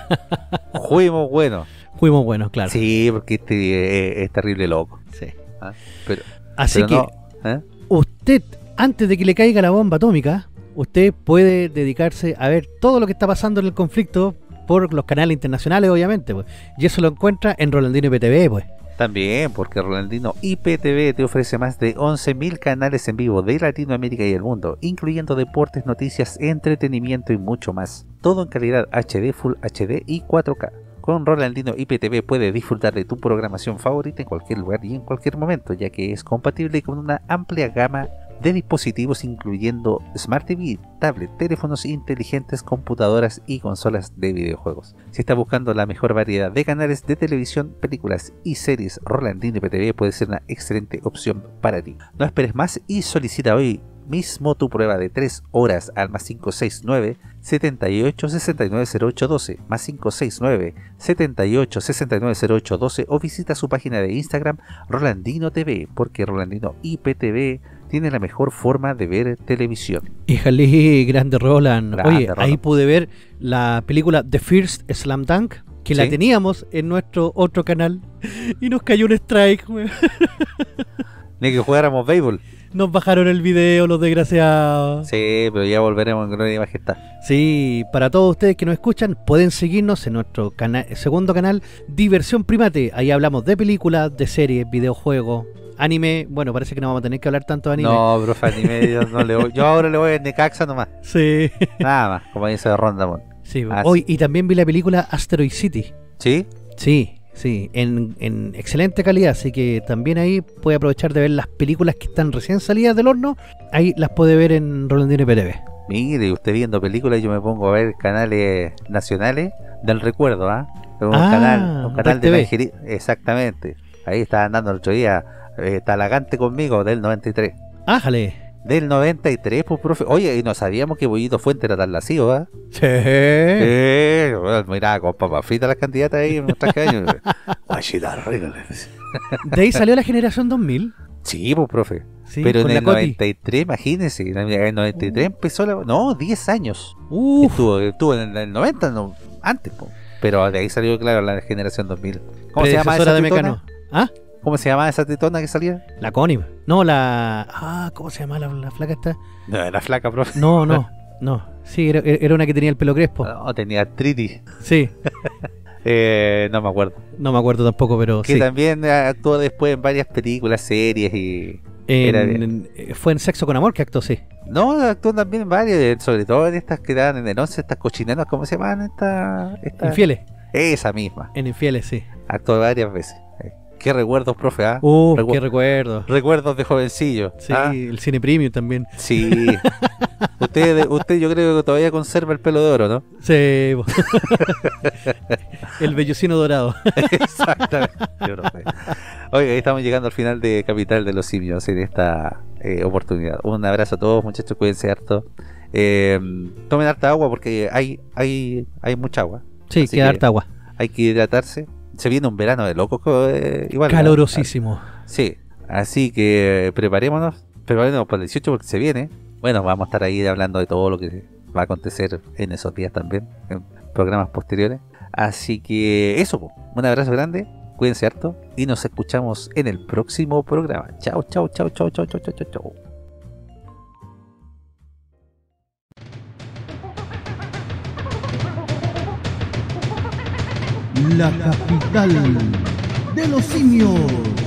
Fuimos buenos. Fuimos buenos, claro. Sí, porque este eh, es terrible loco. Sí. ¿Ah? Pero, Así pero que no, ¿eh? usted, antes de que le caiga la bomba atómica, usted puede dedicarse a ver todo lo que está pasando en el conflicto por los canales internacionales, obviamente, pues. Y eso lo encuentra en Rolandino I P T V, pues. También, porque Rolandino I P T V te ofrece más de once mil canales en vivo de Latinoamérica y el mundo, incluyendo deportes, noticias, entretenimiento y mucho más. Todo en calidad H D, Full H D y cuatro K. Con Rolandino I P T V puedes disfrutar de tu programación favorita en cualquier lugar y en cualquier momento, ya que es compatible con una amplia gama de dispositivos incluyendo Smart T V, tablet, teléfonos inteligentes, computadoras y consolas de videojuegos. Si estás buscando la mejor variedad de canales de televisión, películas y series, Rolandino I P T V puede ser una excelente opción para ti. No esperes más y solicita hoy mismo tu prueba de tres horas al más cinco seis nueve, setenta y ocho, sesenta y nueve cero ocho doce, más cinco seis nueve, setenta y ocho, sesenta y nueve cero ocho doce, o visita su página de Instagram Rolandino T V, porque Rolandino I P T V tiene la mejor forma de ver televisión. Híjale, grande Roland. Grande Oye, Roland. ahí pude ver la película The First Slam Dunk, que la Sí. teníamos en nuestro otro canal y nos cayó un strike, weón. Ni que jugáramos béisbol. Nos bajaron el video, los desgraciados. Sí, pero ya volveremos en gloria y majestad. Sí, para todos ustedes que nos escuchan, pueden seguirnos en nuestro cana- segundo canal, Diversión Primate. Ahí hablamos de películas, de series, videojuegos, anime. Bueno, parece que no vamos a tener que hablar tanto de anime. No, profe, anime, yo, no le voy- yo ahora le voy a Necaxa nomás. Sí. Nada más, como dice Rondamon. Sí. Ah, Hoy, y también vi la película Asteroid City. ¿Sí? Sí, sí, en, en excelente calidad, así que también ahí puede aprovechar de ver las películas que están recién salidas del horno. Ahí las puede ver en Rolandino I P T V. Mire, usted viendo películas, yo me pongo a ver canales nacionales del recuerdo, ¿ah? Un Ah, canal, un canal Red de T V. Manjeri- exactamente. Ahí estaban dando el otro día eh, Talagante conmigo del noventa y tres. ¡Ájale! Del noventa y tres, pues, profe. Oye, y no sabíamos que Bollito Fuente era tan lascivo, ¿ah? Sí. Eh, bueno, mirá, con papas fritas las candidatas ahí en un traje de año. Guachita rica, le decía. De ahí salió la generación dos mil. Sí, pues, profe. Sí, Pero en con la el Coti. noventa y tres, imagínense, en el noventa y tres empezó la... No, diez años. Uf, Estuvo, estuvo en el noventa, no, antes, po. Pero de ahí salió, claro, la generación dos mil. ¿Cómo se llama predecesora esa de tetona? Mecano. ¿Ah? ¿Cómo se llamaba esa tetona que salía? La Connie. No, la... Ah, ¿cómo se llama la, la flaca esta? No, era flaca, profe. No, no, no. Sí, era, era una que tenía el pelo crespo. No, tenía artritis. Sí, Eh, no me acuerdo. no me acuerdo tampoco, pero Que sí. también actuó después en varias películas, series y, En- Era en- fue en Sexo con Amor que actuó, sí. No, actuó también en varias, eh, sobre todo en estas que dan en el once, estas cochineras, ¿cómo se llaman? Esta, esta... Infieles. Esa misma. En Infieles, sí. Actuó varias veces. Eh, Qué recuerdos, profe, ¿ah? Uh, Recu- qué recuerdo. Recuerdos de jovencillo. Sí, ¿ah? el cine premium también. Sí. usted, usted yo creo que todavía conserva el pelo de oro, ¿no? Sí. po. El vellocino dorado. Exactamente. profe. Oiga, ahí estamos llegando al final de Capital de los Simios en esta eh, oportunidad. Un abrazo a todos, muchachos, cuídense harto. Eh, tomen harta agua porque hay, hay, hay mucha agua. Sí, Así queda que harta agua. Hay que hidratarse. Se viene un verano de locos, eh, igual. ¿no? Calorosísimo. Sí, así que preparémonos, preparémonos para el dieciocho porque se viene. Bueno, vamos a estar ahí hablando de todo lo que va a acontecer en esos días también, en programas posteriores. Así que eso, po. Un abrazo grande, cuídense harto y nos escuchamos en el próximo programa. Chao, chao, chao, chao, chao, chao, chao, chao, chao. La capital de los simios.